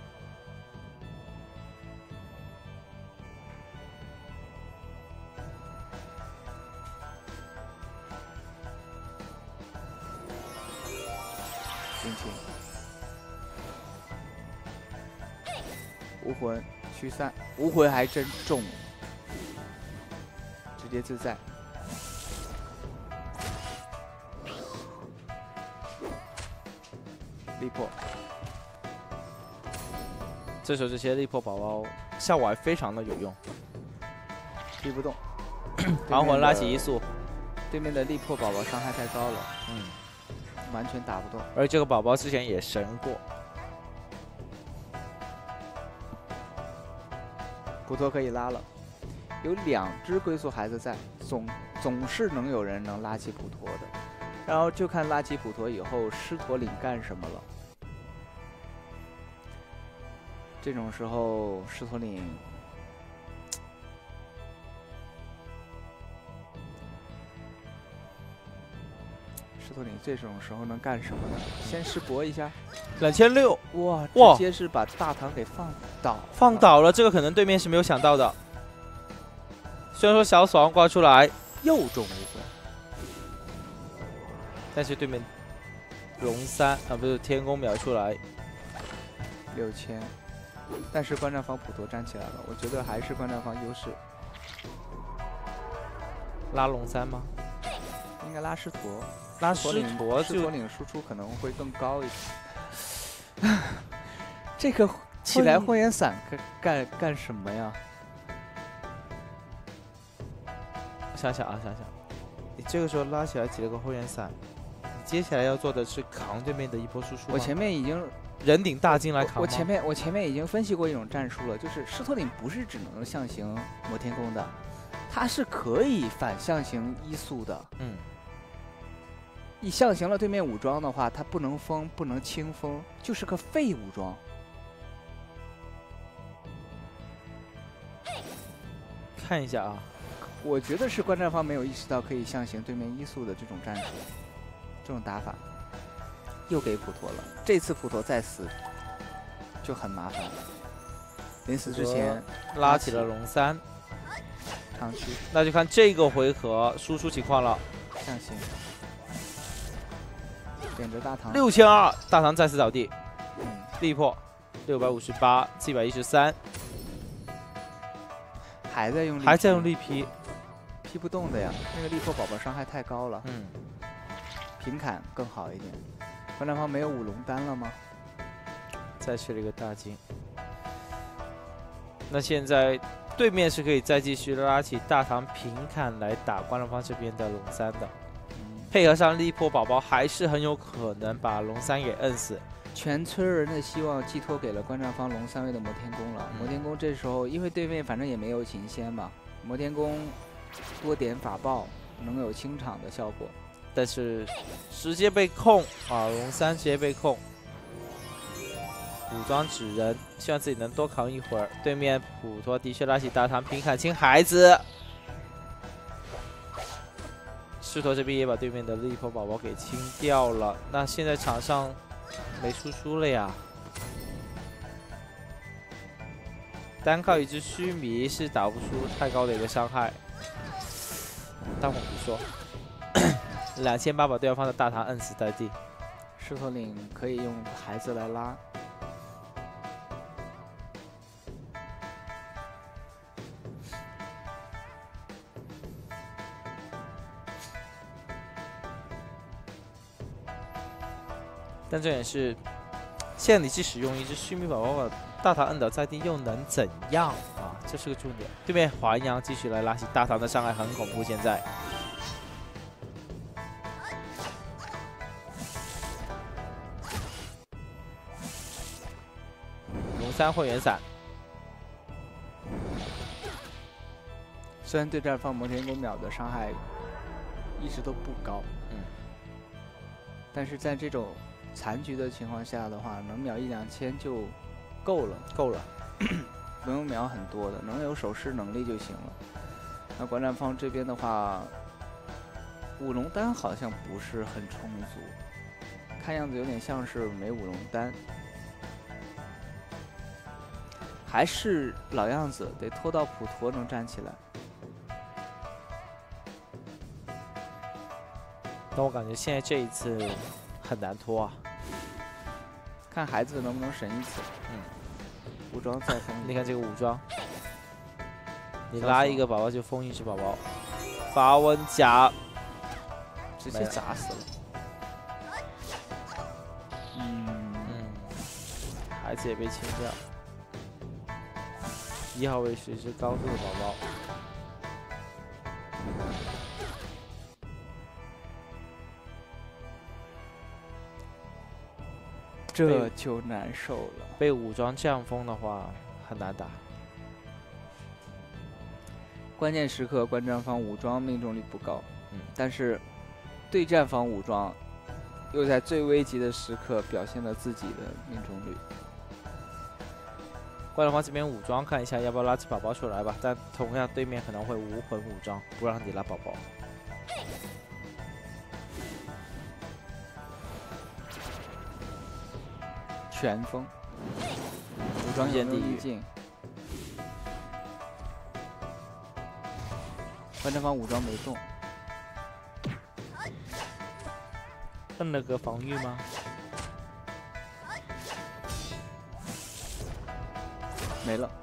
心情，无魂。驱散无回还真中，直接自在。力破，
这时候这些力破宝宝效果还非常的有用，
逼不动。
还魂拉起一速，
对面的力破宝宝伤害太高了，完全打不动。
而这个宝宝之前也神过。
普陀可以拉了，有2只龟速孩子在，总是能有人能拉起普陀的，然后就看拉起普陀以后狮驼岭干什么了。这种时候狮驼岭这种时候能干什么呢？先试搏一下
2600，
哇，直接是把大唐给放倒
了，这个可能对面是没有想到的。虽然说小死亡挂出来
又中一个，
但是对面龙三啊不是天宫秒出来，
6000，但是观战方普陀站起来了，我觉得还是观战方优势。
拉龙3吗？
应该拉狮驼，
拉狮驼
狮驼岭输出可能会更高一点。这个起来火焰伞干什么呀？
想想，你这个时候拉起来起了个火焰伞，你接下来要做的是扛对面的一波输出。
我前面已经
人顶大金来扛。
我前面已经分析过一种战术了，就是狮驼岭不是只能象形摩天宫的，它是可以反象形一速的。你象形了对面武装的话，它不能封，不能清风，就是个废武装。
看一下啊，
我觉得是观战方没有意识到可以象形对面一速的这种战术，这种打法，又给普陀了。这次普陀再死就很麻烦了。临死之前
拉起了龙3
长驱，
那就看这个回合输出情况了。
象形。点着大唐
6200，大唐再次倒地，力破658， 713，
还在用
力劈，
劈不动的呀，那个力破宝宝伤害太高了。平砍更好一点。观战方没有五龙丹了吗？
再去了一个大金。那现在对面是可以再继续拉起大唐平砍来打观战方这边的龙3的。配合上力破宝宝，还是很有可能把龙3给摁死。
全村人的希望寄托给了观战方龙3位的摩天宫了。摩天宫这时候因为对面反正也没有琴仙嘛，摩天宫多点法爆能有清场的效果，
但是直接被控啊，龙3直接被控。武装纸人，希望自己能多扛一会儿。对面普陀的确拉起大唐平砍亲孩子。狮驼这边也把对面的力破宝宝给清掉了，那现在场上没输出了呀，单靠一只须弥是打不出太高的一个伤害。但我不说，2800把对方的大唐摁死在地。
狮驼岭可以用孩子来拉。
但这也是，现在你即使用一只须弥宝宝把大唐摁倒在地，又能怎样啊？这是个重点。对面华阳继续来拉起大唐的伤害，很恐怖。现在，龙3会员伞，
虽然对战方摩天宫秒的伤害一直都不高，但是在这种残局的情况下的话，能秒1-2000就够了，不用秒很多的，能有守尸能力就行了。那观战方这边的话，五龙丹好像不是很充足，看样子有点像是没五龙丹，还是老样子，得拖到普陀能站起来。
但我感觉现在这一次很难拖啊。
看孩子能不能神一次。武装再封，
你看这个武装，你拉一个宝宝就封一只宝宝，发温甲
直接砸死了。
孩子也被清掉。1号位是一只高度的宝宝。
这就难受了。
被武装这样封的话很难打。
关键时刻，观战方武装命中率不高，但是对战方武装又在最危急的时刻表现了自己的命中率。
观战方这边武装看一下要不要拉起宝宝出来吧，但同样对面可能会无魂武装，不让你拉宝宝。
全封，武装
眼地狱
境。观战方武装没动，
摁了个防御吗？
没了。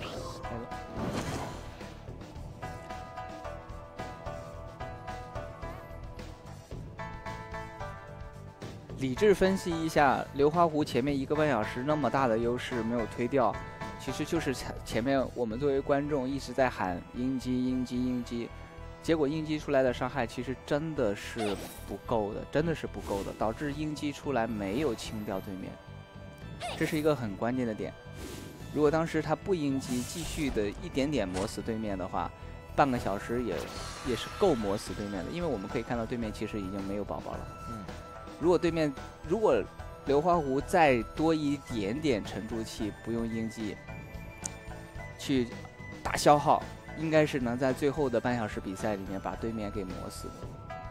理智分析一下，流花湖前面1个半小时那么大的优势没有推掉，其实就是前面我们作为观众一直在喊鹰击鹰击鹰击，结果鹰击出来的伤害其实真的是不够的，真的是不够的，导致鹰击出来没有清掉对面，这是一个很关键的点。如果当时他不鹰击，继续的一点点磨死对面的话，半个小时也是够磨死对面的，因为我们可以看到对面其实已经没有宝宝了。如果流花湖再多一点点沉住气，不用鹰击去打消耗，应该是能在最后的半小时比赛里面把对面给磨死的。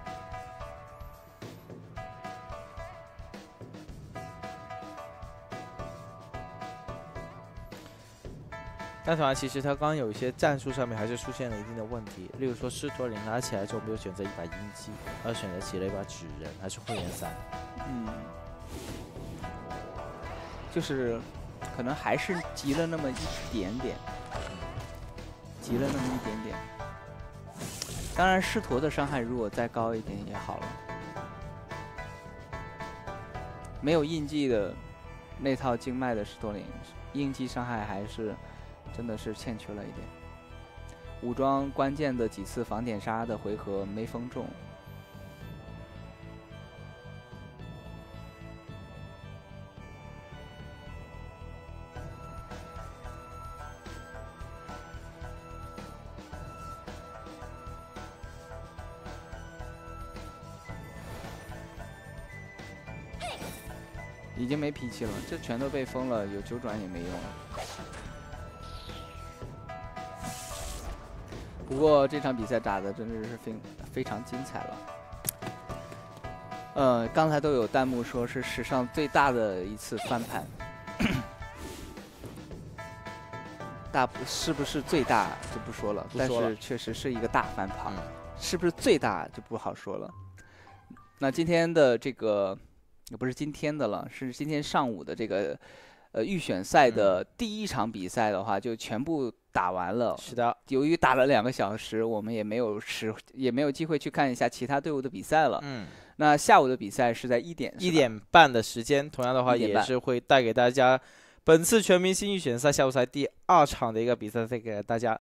但是其实他刚刚有一些战术上面还是出现了一定的问题，例如说狮驼岭拿起来之后没有选择一把鹰击，而选择起了一把纸人，还是会员3。
就是可能还是急了那么一点点，急了那么一点点。当然，狮驼的伤害如果再高一点也好了。没有印记的那套经脉的狮驼岭，应激伤害还是真的是欠缺了一点。武装关键的几次防点杀的回合没封中。已经没脾气了，这全都被封了，有9转也没用了。不过这场比赛打的真的是非常精彩了。刚才都有弹幕说是史上最大的一次翻盘，是不是最大就不说了，但是确实是一个大翻盘，是不是最大就不好说了。那今天的这个。不是今天的了，是今天上午的这个预选赛的第1场比赛的话，就全部打完了。
是的，
由于打了2个小时，我们也没有机会去看一下其他队伍的比赛了。那下午的比赛是在1点
半的时间，同样的话也是会带给大家本次全明星预选赛下午赛第2场的一个比赛，再给大家